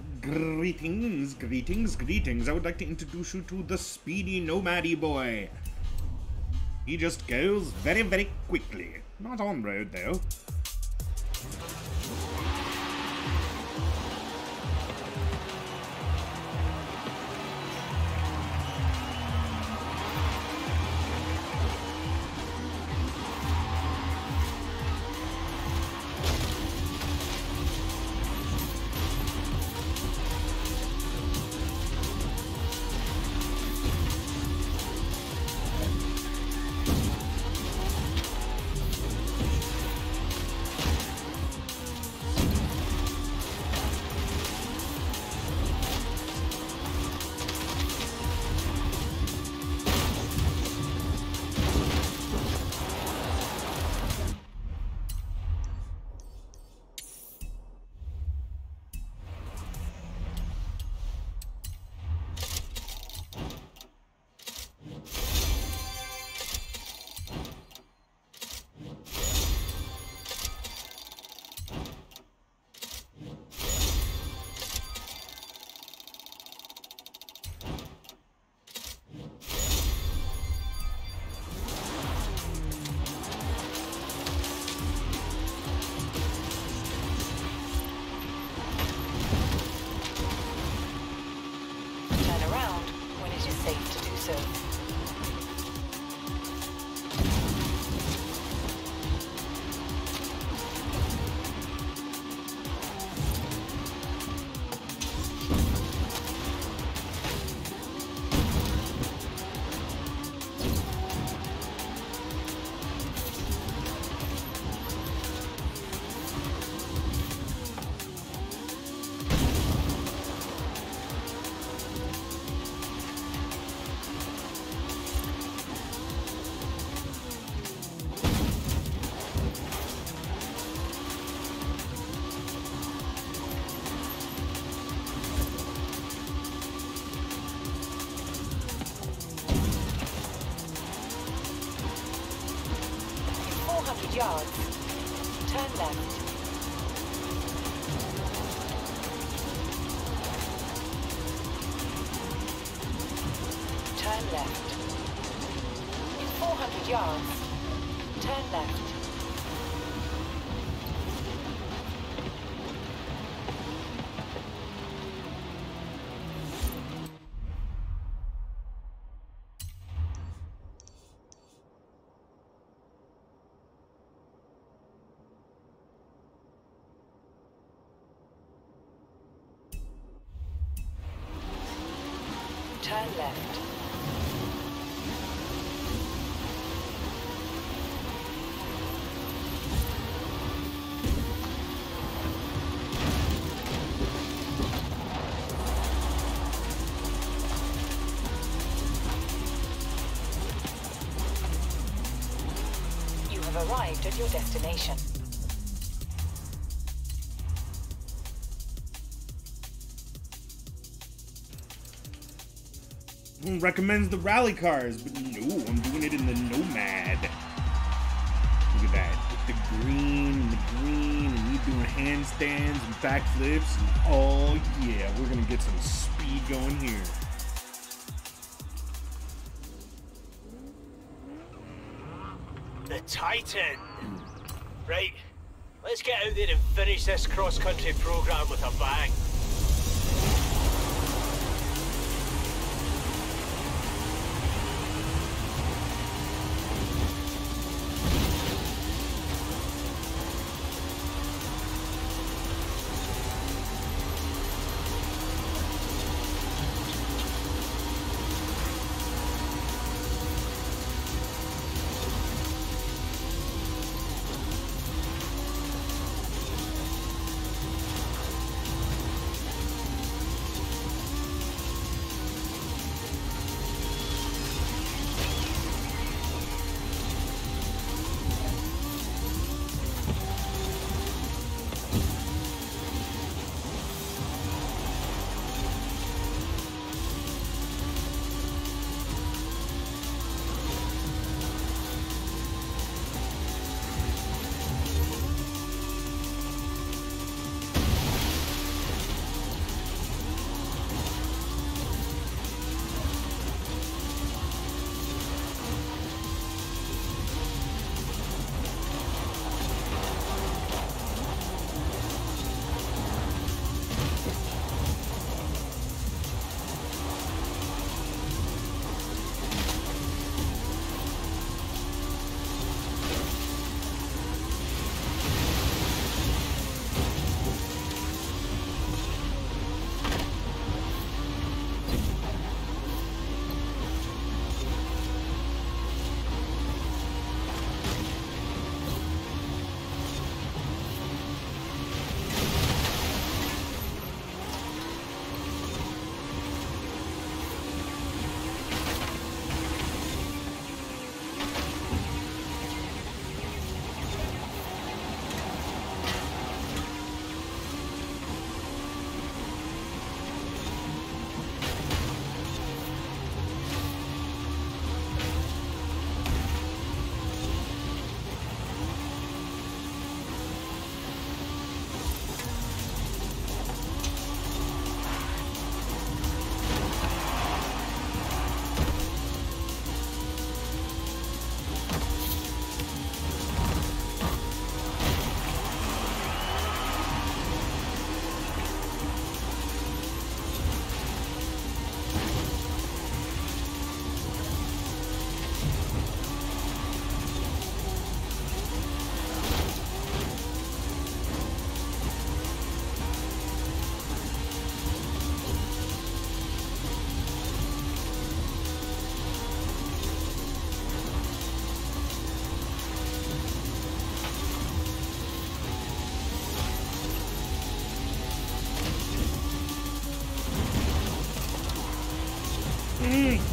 Speaker 1: Greetings, greetings, greetings. I would like to introduce you to the speedy nomady boy. He just goes very, very quickly. Not on road, though.
Speaker 2: so. four hundred yards. Turn left. Turn left. In four hundred yards. Turn left. Turn left. You have arrived at your destination.
Speaker 1: Everyone recommends the rally cars, but no, I'm doing it in the Nomad. Look at that. With the green and the green and me doing handstands and backflips. And oh yeah, we're gonna get some speed going here.
Speaker 6: The Titan. Right, let's get out there and finish this cross-country program with a bang.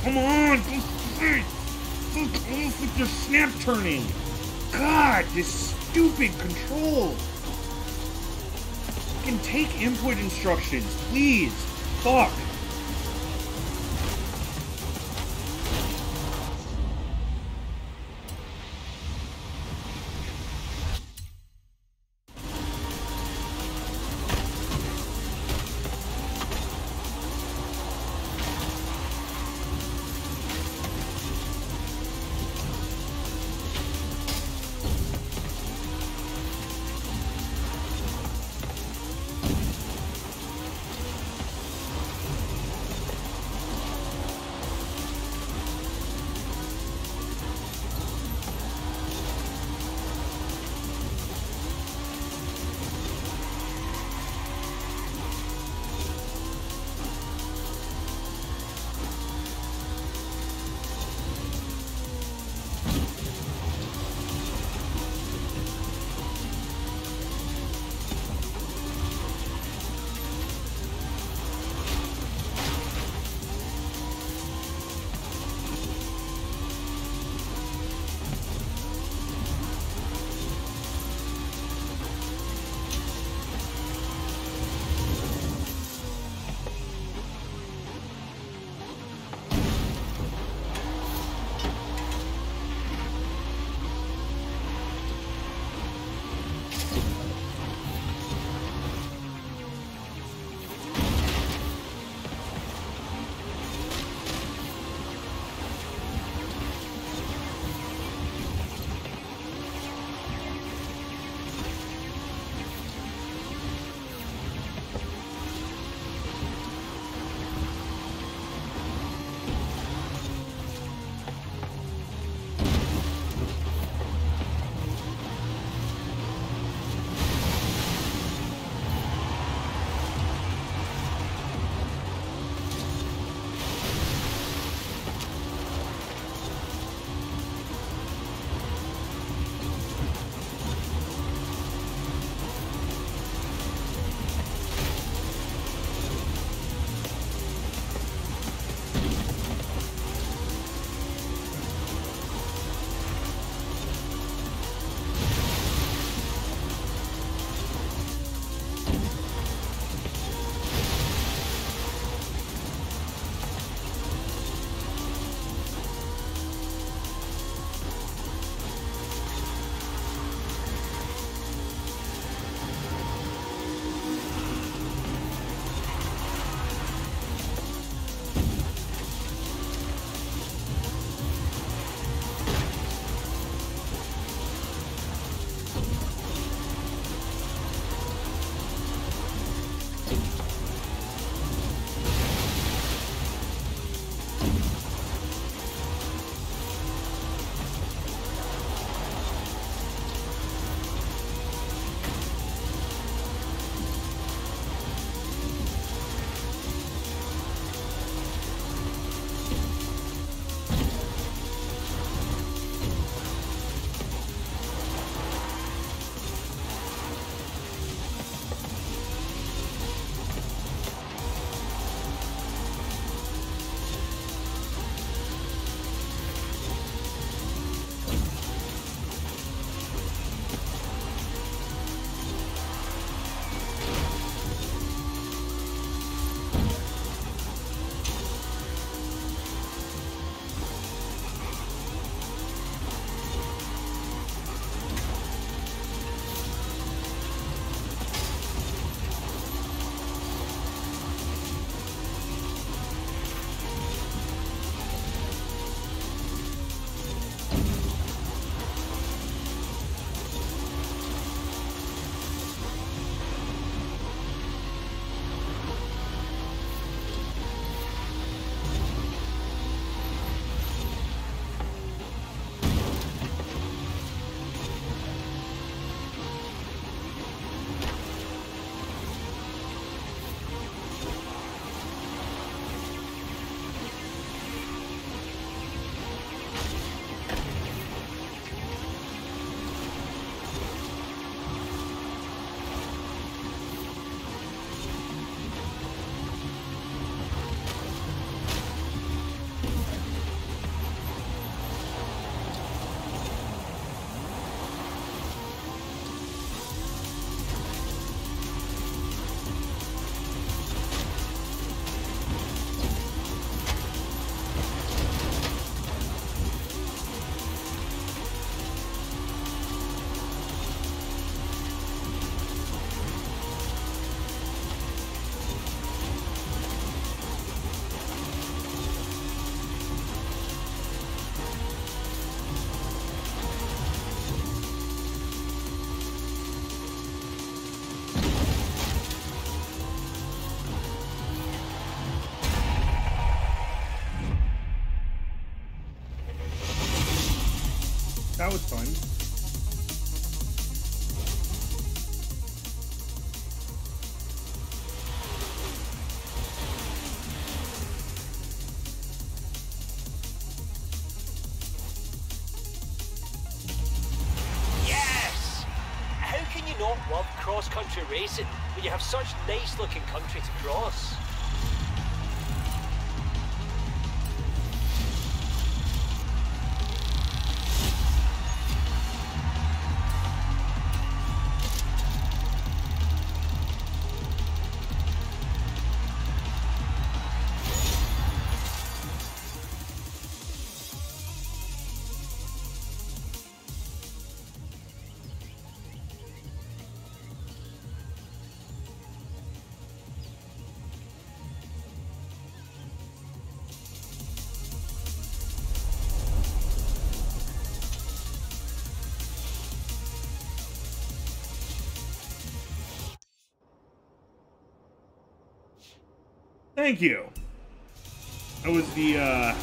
Speaker 1: Come on! Go straight! So close with your snap turning! God, this stupid control! Fucking take input instructions, please! Fuck!
Speaker 6: racing when you have such nice looking country to cross?
Speaker 1: Thank you. That was the, uh,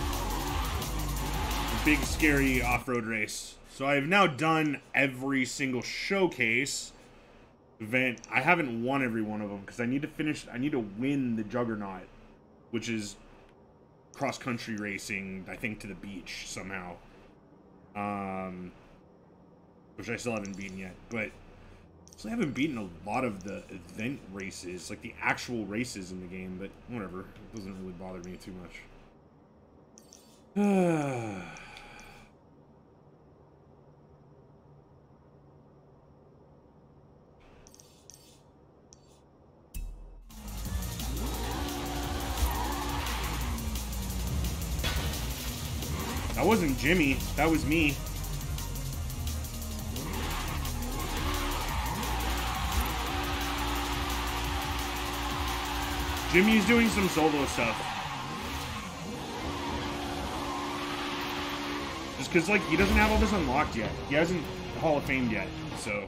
Speaker 1: the big, scary off-road race. So I have now done every single showcase event. I haven't won every one of them because I need to finish, I need to win the Juggernaut, which is cross-country racing, I think, to the beach somehow. Um, which I still haven't beaten yet, but so I haven't beaten a lot of the event races, like the actual races in the game, but whatever. It doesn't really bother me too much. That wasn't Jimmy. That was me. Jimmy's doing some solo stuff. Just because, like, he doesn't have all this unlocked yet. He hasn't Hall of Famed yet, so...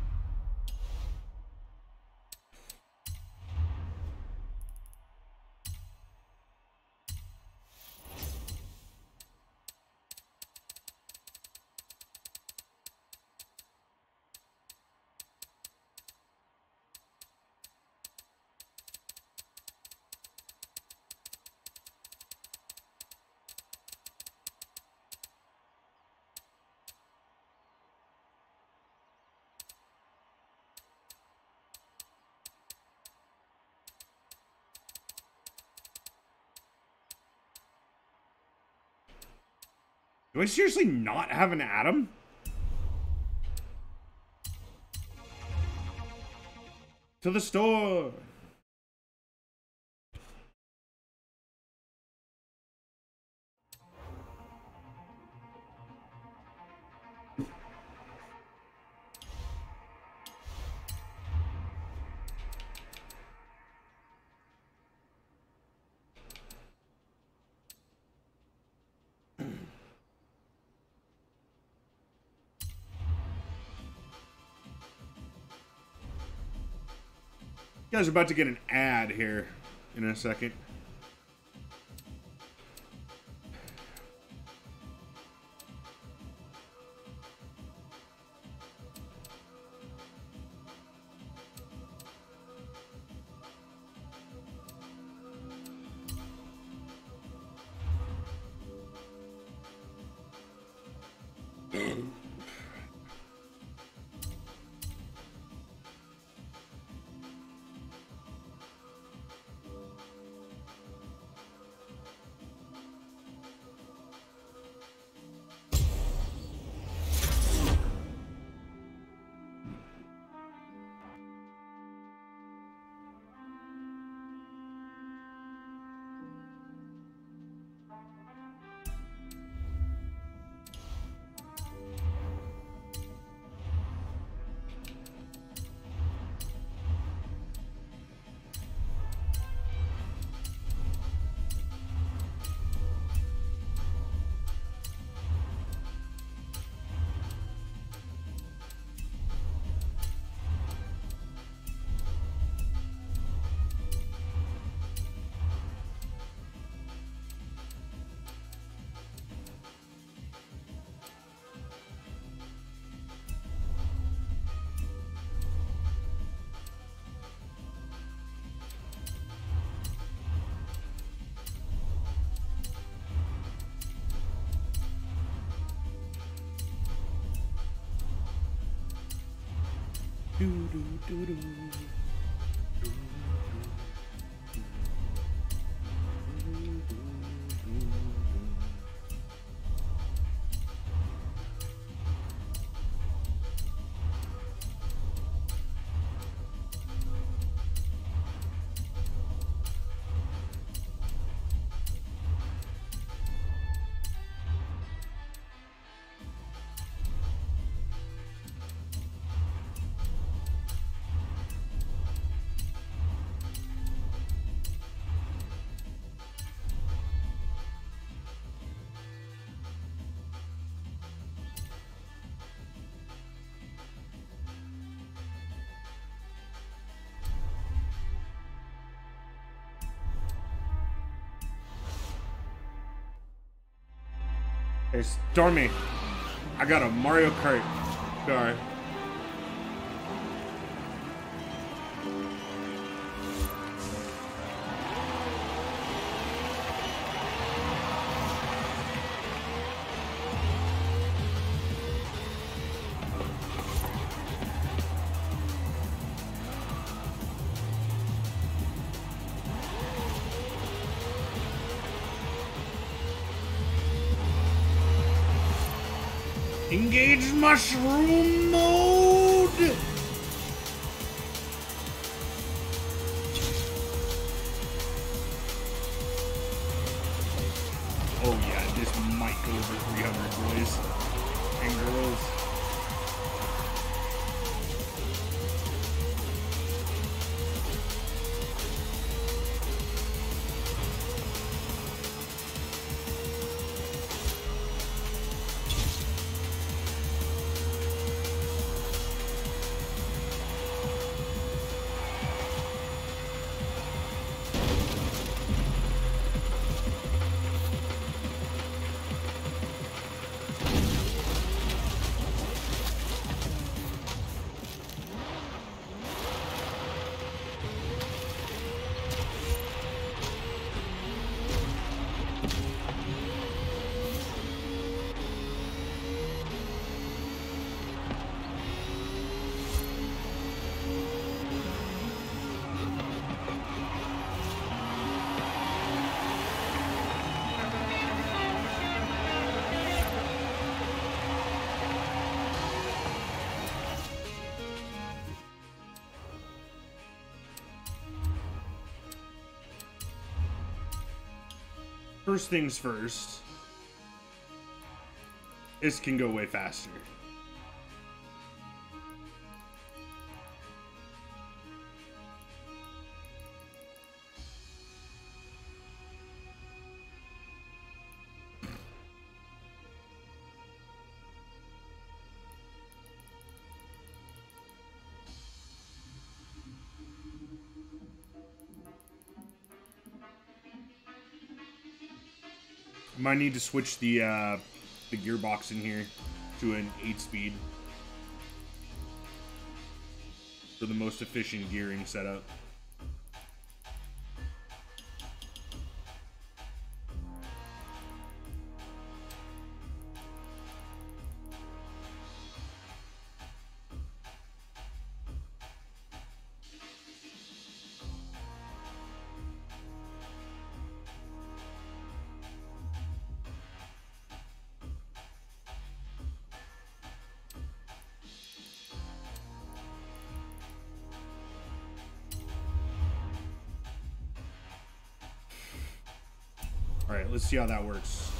Speaker 1: Do I seriously not have an Adam? To the store! You guys are about to get an ad here in a second. Do, do, do, do. Hey, Stormy, I got a Mario Kart car. Engage mushroom mode! Oh yeah, this might go over three hundred, boys and girls. First things first, this can go way faster. Might need to switch the uh, the gearbox in here to an eight speed for the most efficient gearing setup. All right, let's see how that works.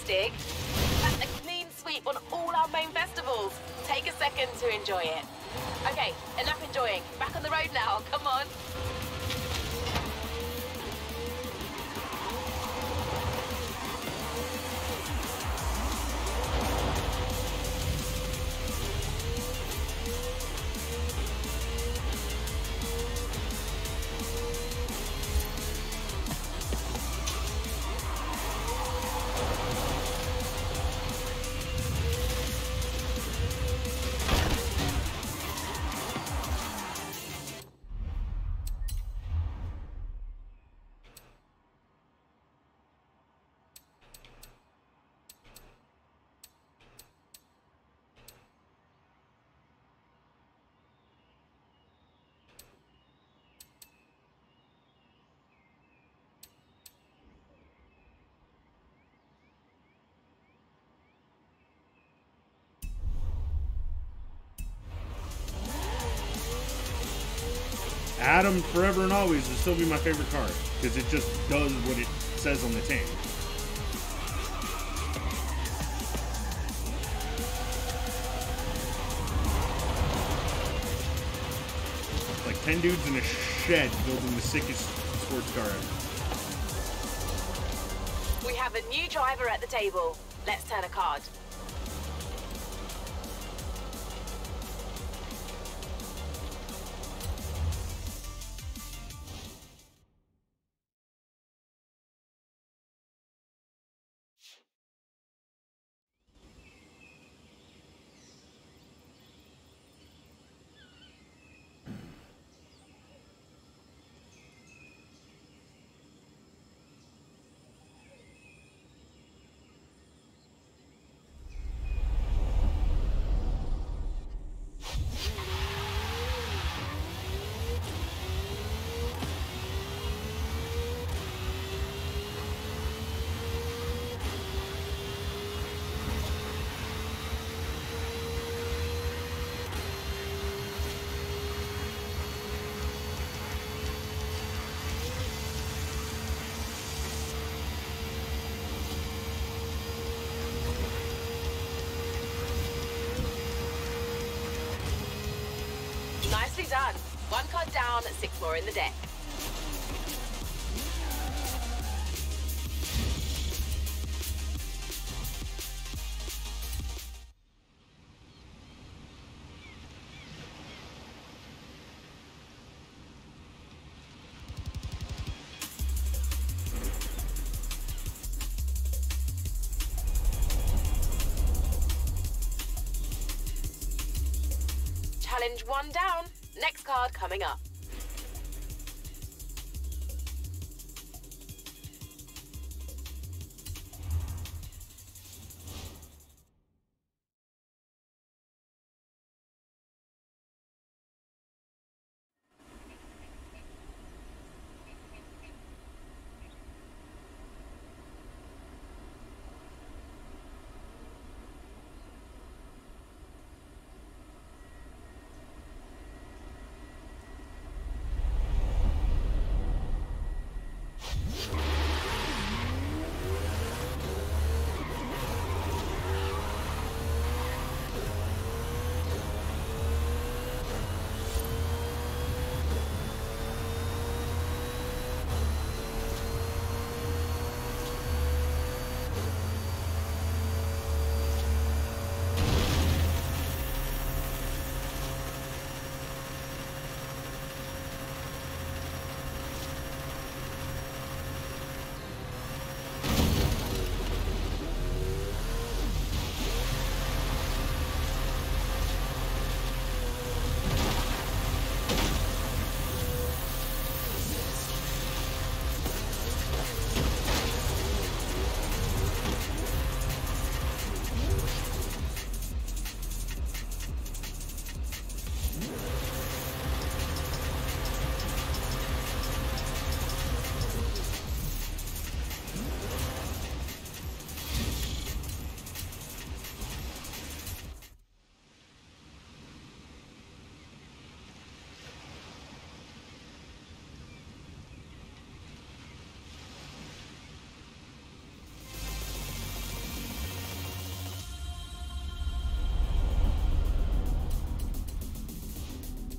Speaker 5: fantastic. That's a clean sweep on all our main festivals. Take a second to enjoy it. Okay, enough enjoying. Back on the road now, come on.
Speaker 1: Adam, forever and always, will still be my favorite card because it just does what it says on the tin. Like ten dudes in a shed building the sickest sports car ever.
Speaker 5: We have a new driver at the table. Let's turn a card. Nicely done. One card down, six more in the deck. Challenge one down. Next card coming up.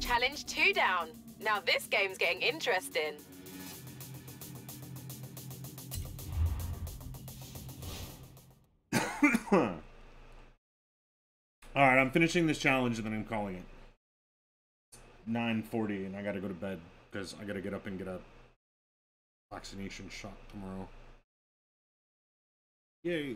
Speaker 5: Challenge two down. Now this game's getting interesting.
Speaker 1: Alright, I'm finishing this challenge and then I'm calling it. nine forty and I gotta go to bed because I gotta get up and get a vaccination shot tomorrow. Yay.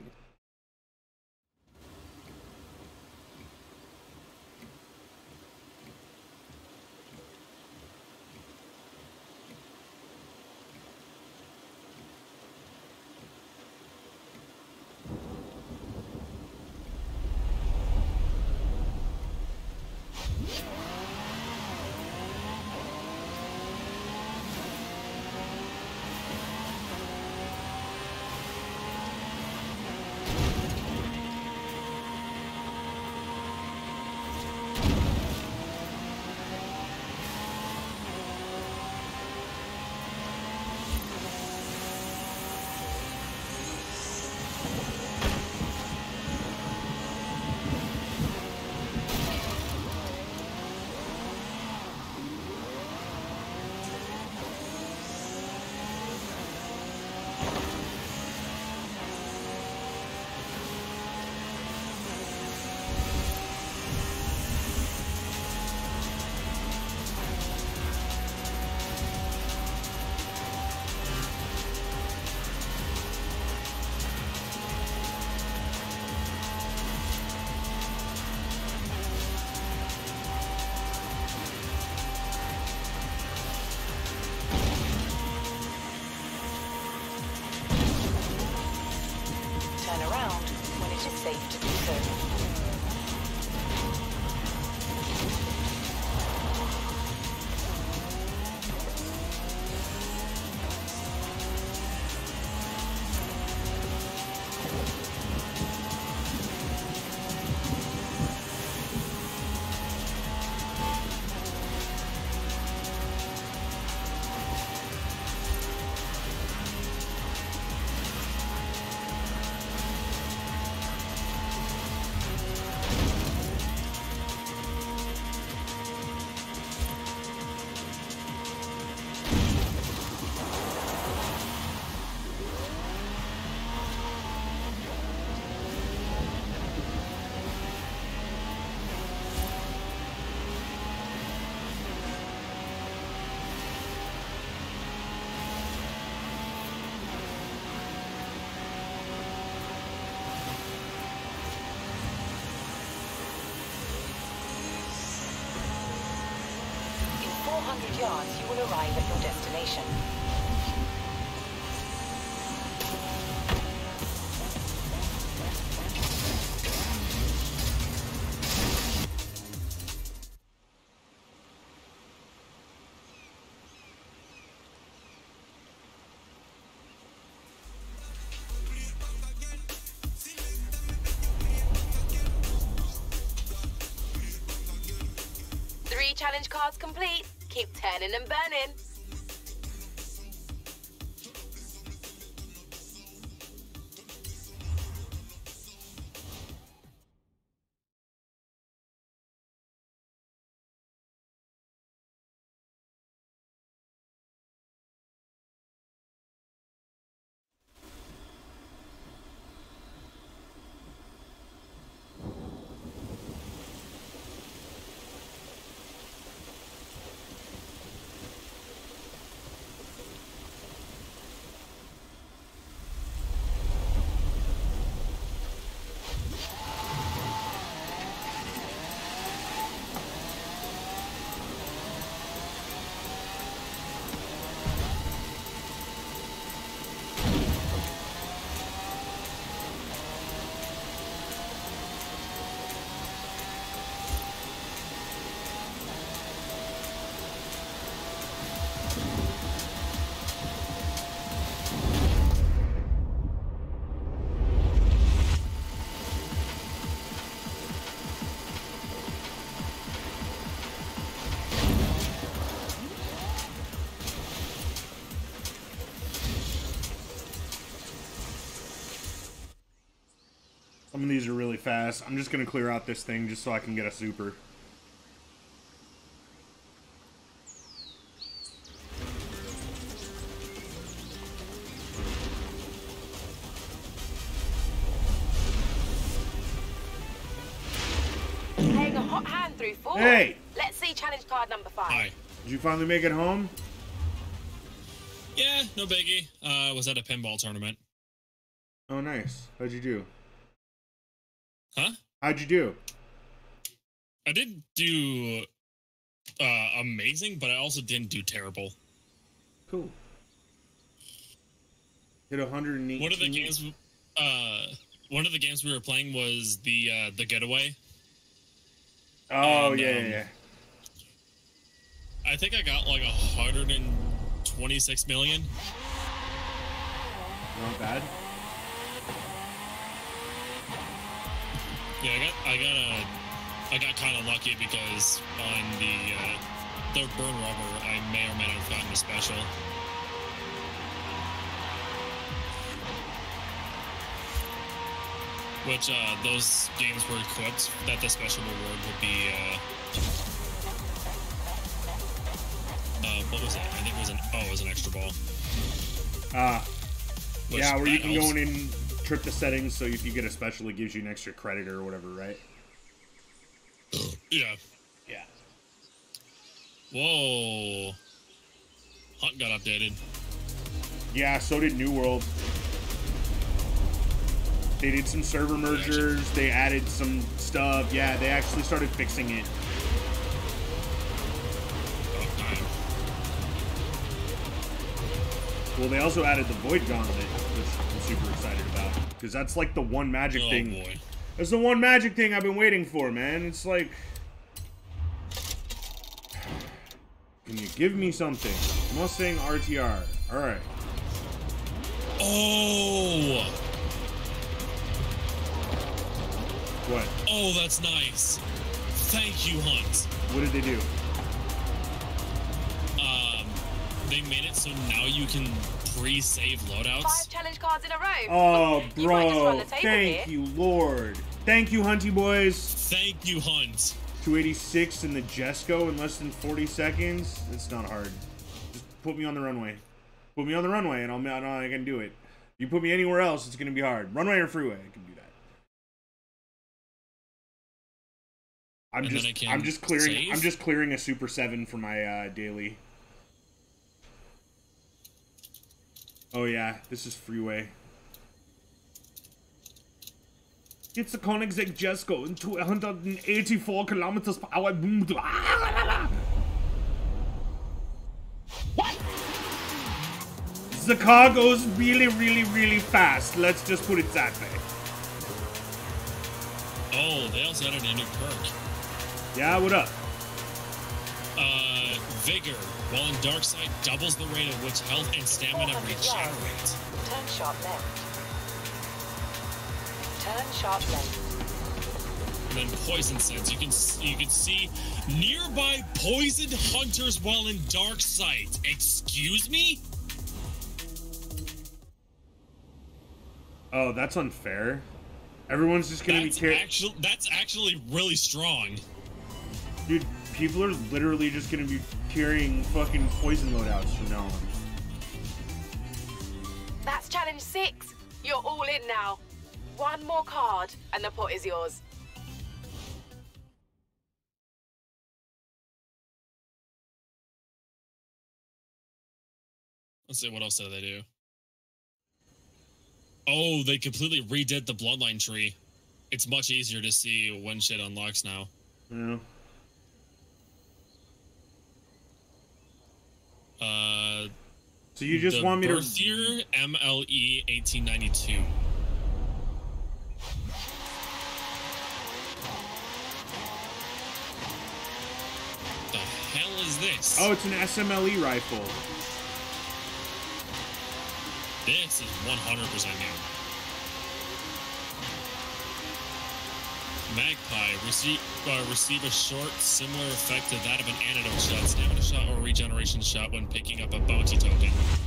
Speaker 2: Turn around when it is safe to do so. four hundred yards, you will arrive at your destination.
Speaker 5: Three challenge cards complete. Keep turning and burning.
Speaker 1: Some of these are really fast. I'm just going to clear out this thing just so I can get a super.
Speaker 5: hot hand through four.
Speaker 1: Hey!
Speaker 5: Let's see challenge card number five.
Speaker 7: Hi.
Speaker 1: Did you finally make it home?
Speaker 7: Yeah, no biggie. Uh, was at a pinball tournament.
Speaker 1: Oh, nice. How'd you do?
Speaker 7: Huh?
Speaker 1: How'd you do?
Speaker 7: I didn't do uh, amazing, but I also didn't do terrible.
Speaker 1: Cool. Hit one hundred eighteen.
Speaker 7: One of the games, uh, one of the games we were playing was the uh, the Getaway.
Speaker 1: Oh
Speaker 7: and,
Speaker 1: yeah,
Speaker 7: um,
Speaker 1: yeah, yeah.
Speaker 7: I think I got like a hundred and twenty-six million.
Speaker 1: Not bad.
Speaker 7: Yeah, I got I got a I got kind of lucky because on the uh, the burn rubber, I may or may not have gotten a special. Which, uh, those games were equipped that the special reward would be, uh, uh, what was it? I think it was an, oh, it was an extra ball.
Speaker 1: Ah.
Speaker 7: Which,
Speaker 1: Yeah, where you
Speaker 7: that
Speaker 1: can go
Speaker 7: helps.
Speaker 1: in and trip the settings, so if you get a special, it gives you an extra credit or whatever, right?
Speaker 7: Yeah.
Speaker 1: Yeah.
Speaker 7: Whoa. Hunt got updated.
Speaker 1: Yeah, so did New World. They did some server mergers, they added some stuff. Yeah, they actually started fixing it. Well, they also added the Void Gauntlet, which I'm super excited about. Because that's like the one magic
Speaker 7: Oh,
Speaker 1: thing.
Speaker 7: boy.
Speaker 1: That's the one magic thing I've been waiting for, man. It's like... Can you give me something? Mustang R T R. Alright.
Speaker 7: Oh!
Speaker 1: What?
Speaker 7: Oh, that's nice. Thank you, Hunt.
Speaker 1: What did they do?
Speaker 7: Um, they made it so now you can pre-save loadouts.
Speaker 5: Five challenge cards in a row.
Speaker 1: Oh,
Speaker 5: You might just run
Speaker 1: bro.
Speaker 5: the table
Speaker 1: Thank
Speaker 5: here.
Speaker 1: you, Lord. Thank you, Hunty boys.
Speaker 7: Thank you, Hunt.
Speaker 1: two eighty-six in the Jesco in less than forty seconds. It's not hard. Just put me on the runway. Put me on the runway, and I'll, I can do it. If you put me anywhere else, it's going to be hard. Runway or freeway, I can do that. I'm
Speaker 7: And then
Speaker 1: just,
Speaker 7: I can
Speaker 1: I'm just clearing,
Speaker 7: save?
Speaker 1: I'm just clearing a Super seven for my uh, daily. Oh yeah, this is freeway. It's a Koenigsegg Jesco in two hundred eighty-four kilometers per hour. What? The car goes really, really, really fast. Let's just put it that way.
Speaker 7: Oh, they also added a new perk.
Speaker 1: Yeah, what up?
Speaker 7: Uh, Vigor. While in Dark Side, doubles the rate at which health and stamina
Speaker 2: four hundred
Speaker 7: regenerate.
Speaker 2: yards. Turn sharp left. Turn sharp left.
Speaker 7: And then Poison Sense. You can s- you can see nearby poisoned hunters while in Dark Sight. Excuse me?
Speaker 1: Oh, that's unfair. Everyone's just gonna
Speaker 7: That's
Speaker 1: be carrying.
Speaker 7: actually that's actually really strong.
Speaker 1: Dude, people are literally just gonna be carrying fucking poison loadouts from now on.
Speaker 5: That's challenge six. You're all in now. One more card, and the pot is yours.
Speaker 7: Let's see, what else did they do? Oh, they completely redid the bloodline tree. It's much easier to see when shit unlocks now.
Speaker 1: Yeah.
Speaker 7: Uh,
Speaker 1: So you just
Speaker 7: the
Speaker 1: want me to?
Speaker 7: birth year, M L E eighteen ninety-two. The hell is this?
Speaker 1: Oh, it's an S M L E rifle.
Speaker 7: This is one hundred percent new. Magpie, receive, uh, receive a short, similar effect to that of an antidote shot, stamina shot, or regeneration shot when picking up a bounty token.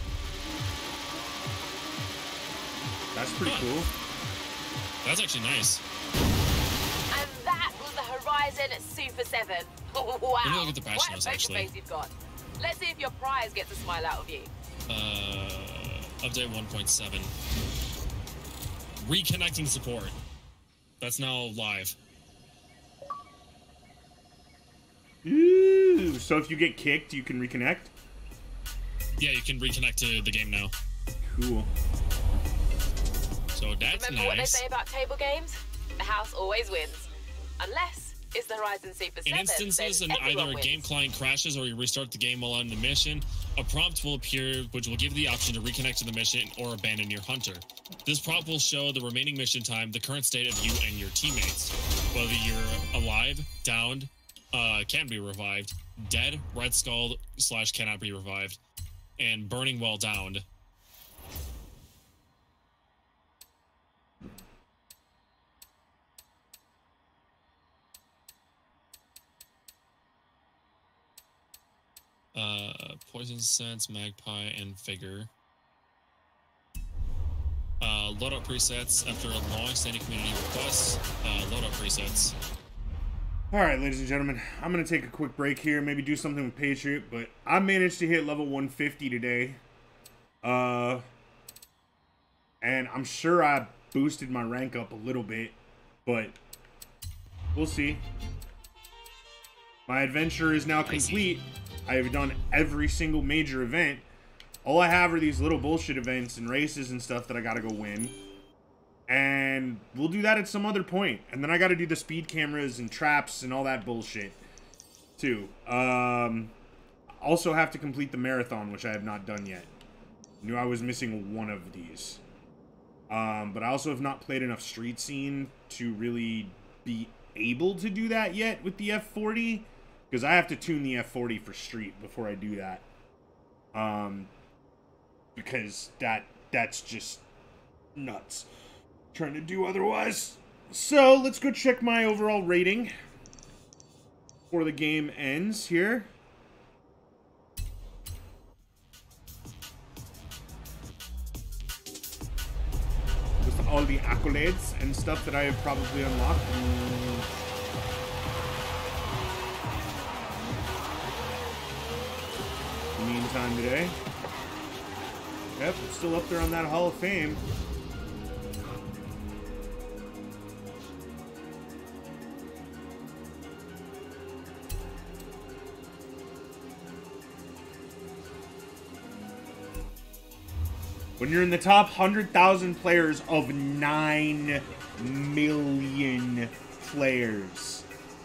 Speaker 1: That's pretty
Speaker 7: Huh.
Speaker 1: cool.
Speaker 7: That's actually nice.
Speaker 5: And that was the Horizon Super seven. Wow.
Speaker 7: Let me look at the patch
Speaker 5: What a
Speaker 7: notes,
Speaker 5: poker
Speaker 7: actually.
Speaker 5: face you've got. Let's see if your prize gets a smile out of you.
Speaker 7: Uh, update one point seven. Reconnecting support. That's now live.
Speaker 1: so if you get kicked, you can reconnect?
Speaker 7: Yeah, you can reconnect to the game now.
Speaker 1: Cool.
Speaker 7: So that's
Speaker 5: Remember what they
Speaker 7: nice.
Speaker 5: say about table games? The house always wins. Unless it's the Horizon Super
Speaker 7: In
Speaker 5: seven.
Speaker 7: instances
Speaker 5: then
Speaker 7: in
Speaker 5: everyone
Speaker 7: either a
Speaker 5: wins.
Speaker 7: game client crashes or you restart the game while on the mission, a prompt will appear which will give you the option to reconnect to the mission or abandon your hunter. This prompt will show the remaining mission time, the current state of you and your teammates. Whether you're alive, downed, uh, can be revived, dead, red skulled, slash cannot be revived, and burning while downed. Uh, Poison Sense, Magpie, and Vigor. Uh, loadout presets after a long-standing community request. Uh, loadout presets.
Speaker 1: All right, ladies and gentlemen, I'm going to take a quick break here, maybe do something with Patriot, but I managed to hit level one fifty today. Uh, and I'm sure I boosted my rank up a little bit, but we'll see. My adventure is now complete. I have done every single major event. All I have are these little bullshit events and races and stuff that I gotta go win. And we'll do that at some other point. And then I gotta do the speed cameras and traps and all that bullshit, too. Um, also have to complete the marathon, which I have not done yet. Knew I was missing one of these. Um, but I also have not played enough Street Scene to really be able to do that yet with the F forty. Because I have to tune the F forty for Street before I do that. Um, because that that's just nuts. Trying to do otherwise. So, let's go check my overall rating before the game ends here. With all the accolades and stuff that I have probably unlocked. Mm. Meantime today. Yep, it's still up there on that Hall of Fame. When you're in the top one hundred thousand players of nine million players.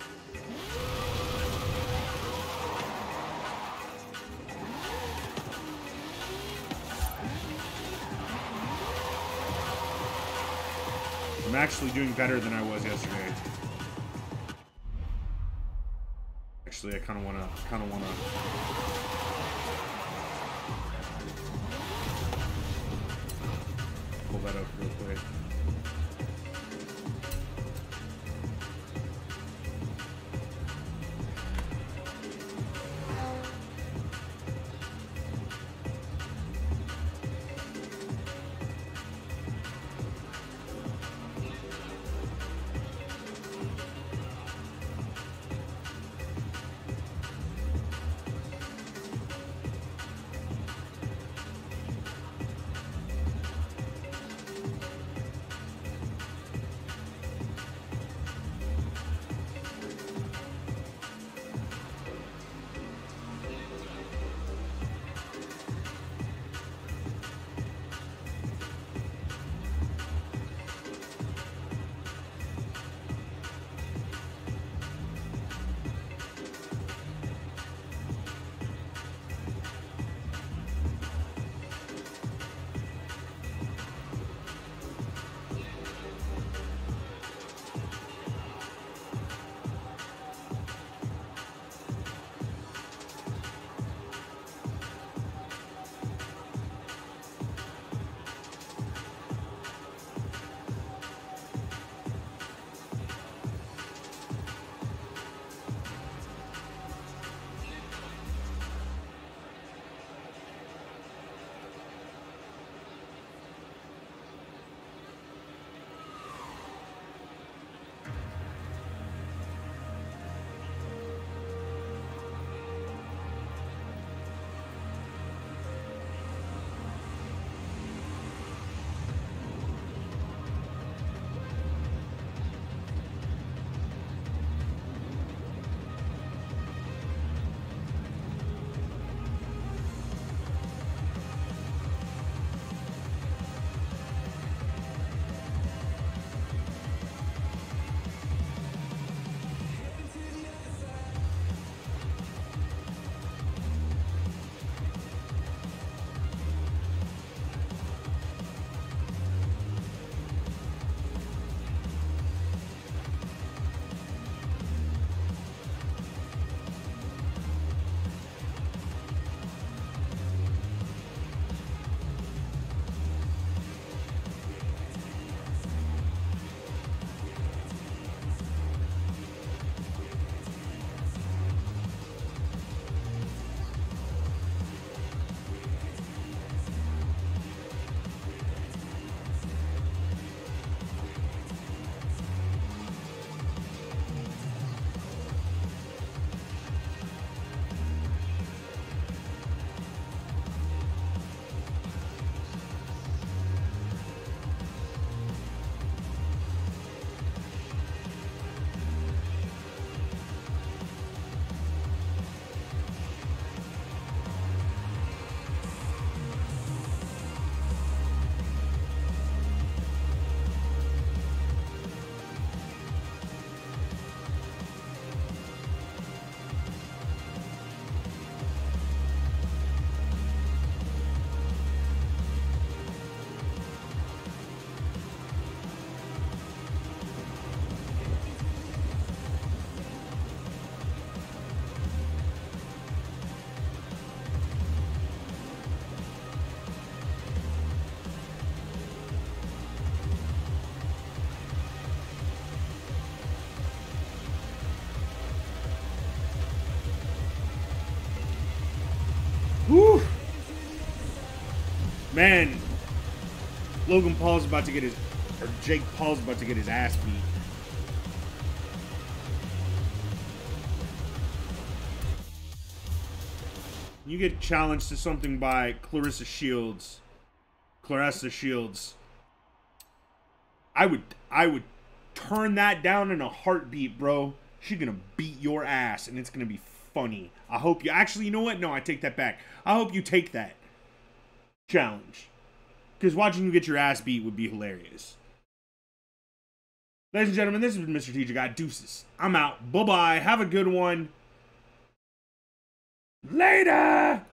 Speaker 1: I'm actually doing better than I was yesterday. Actually, I kind of want to, kind of want to. Pull that up real quick. Man, Logan Paul's about to get his, or Jake Paul's about to get his ass beat. You get challenged to something by Clarissa Shields. Clarissa Shields. I would, I would turn that down in a heartbeat, bro. She's gonna beat your ass, and it's gonna be funny. I hope you, actually, you know what? No, I take that back. I hope you take that challenge. Because watching you get your ass beat would be hilarious. Ladies and gentlemen, this has been Mister T J God. Deuces. I'm out. Bye-bye. Have a good one. Later!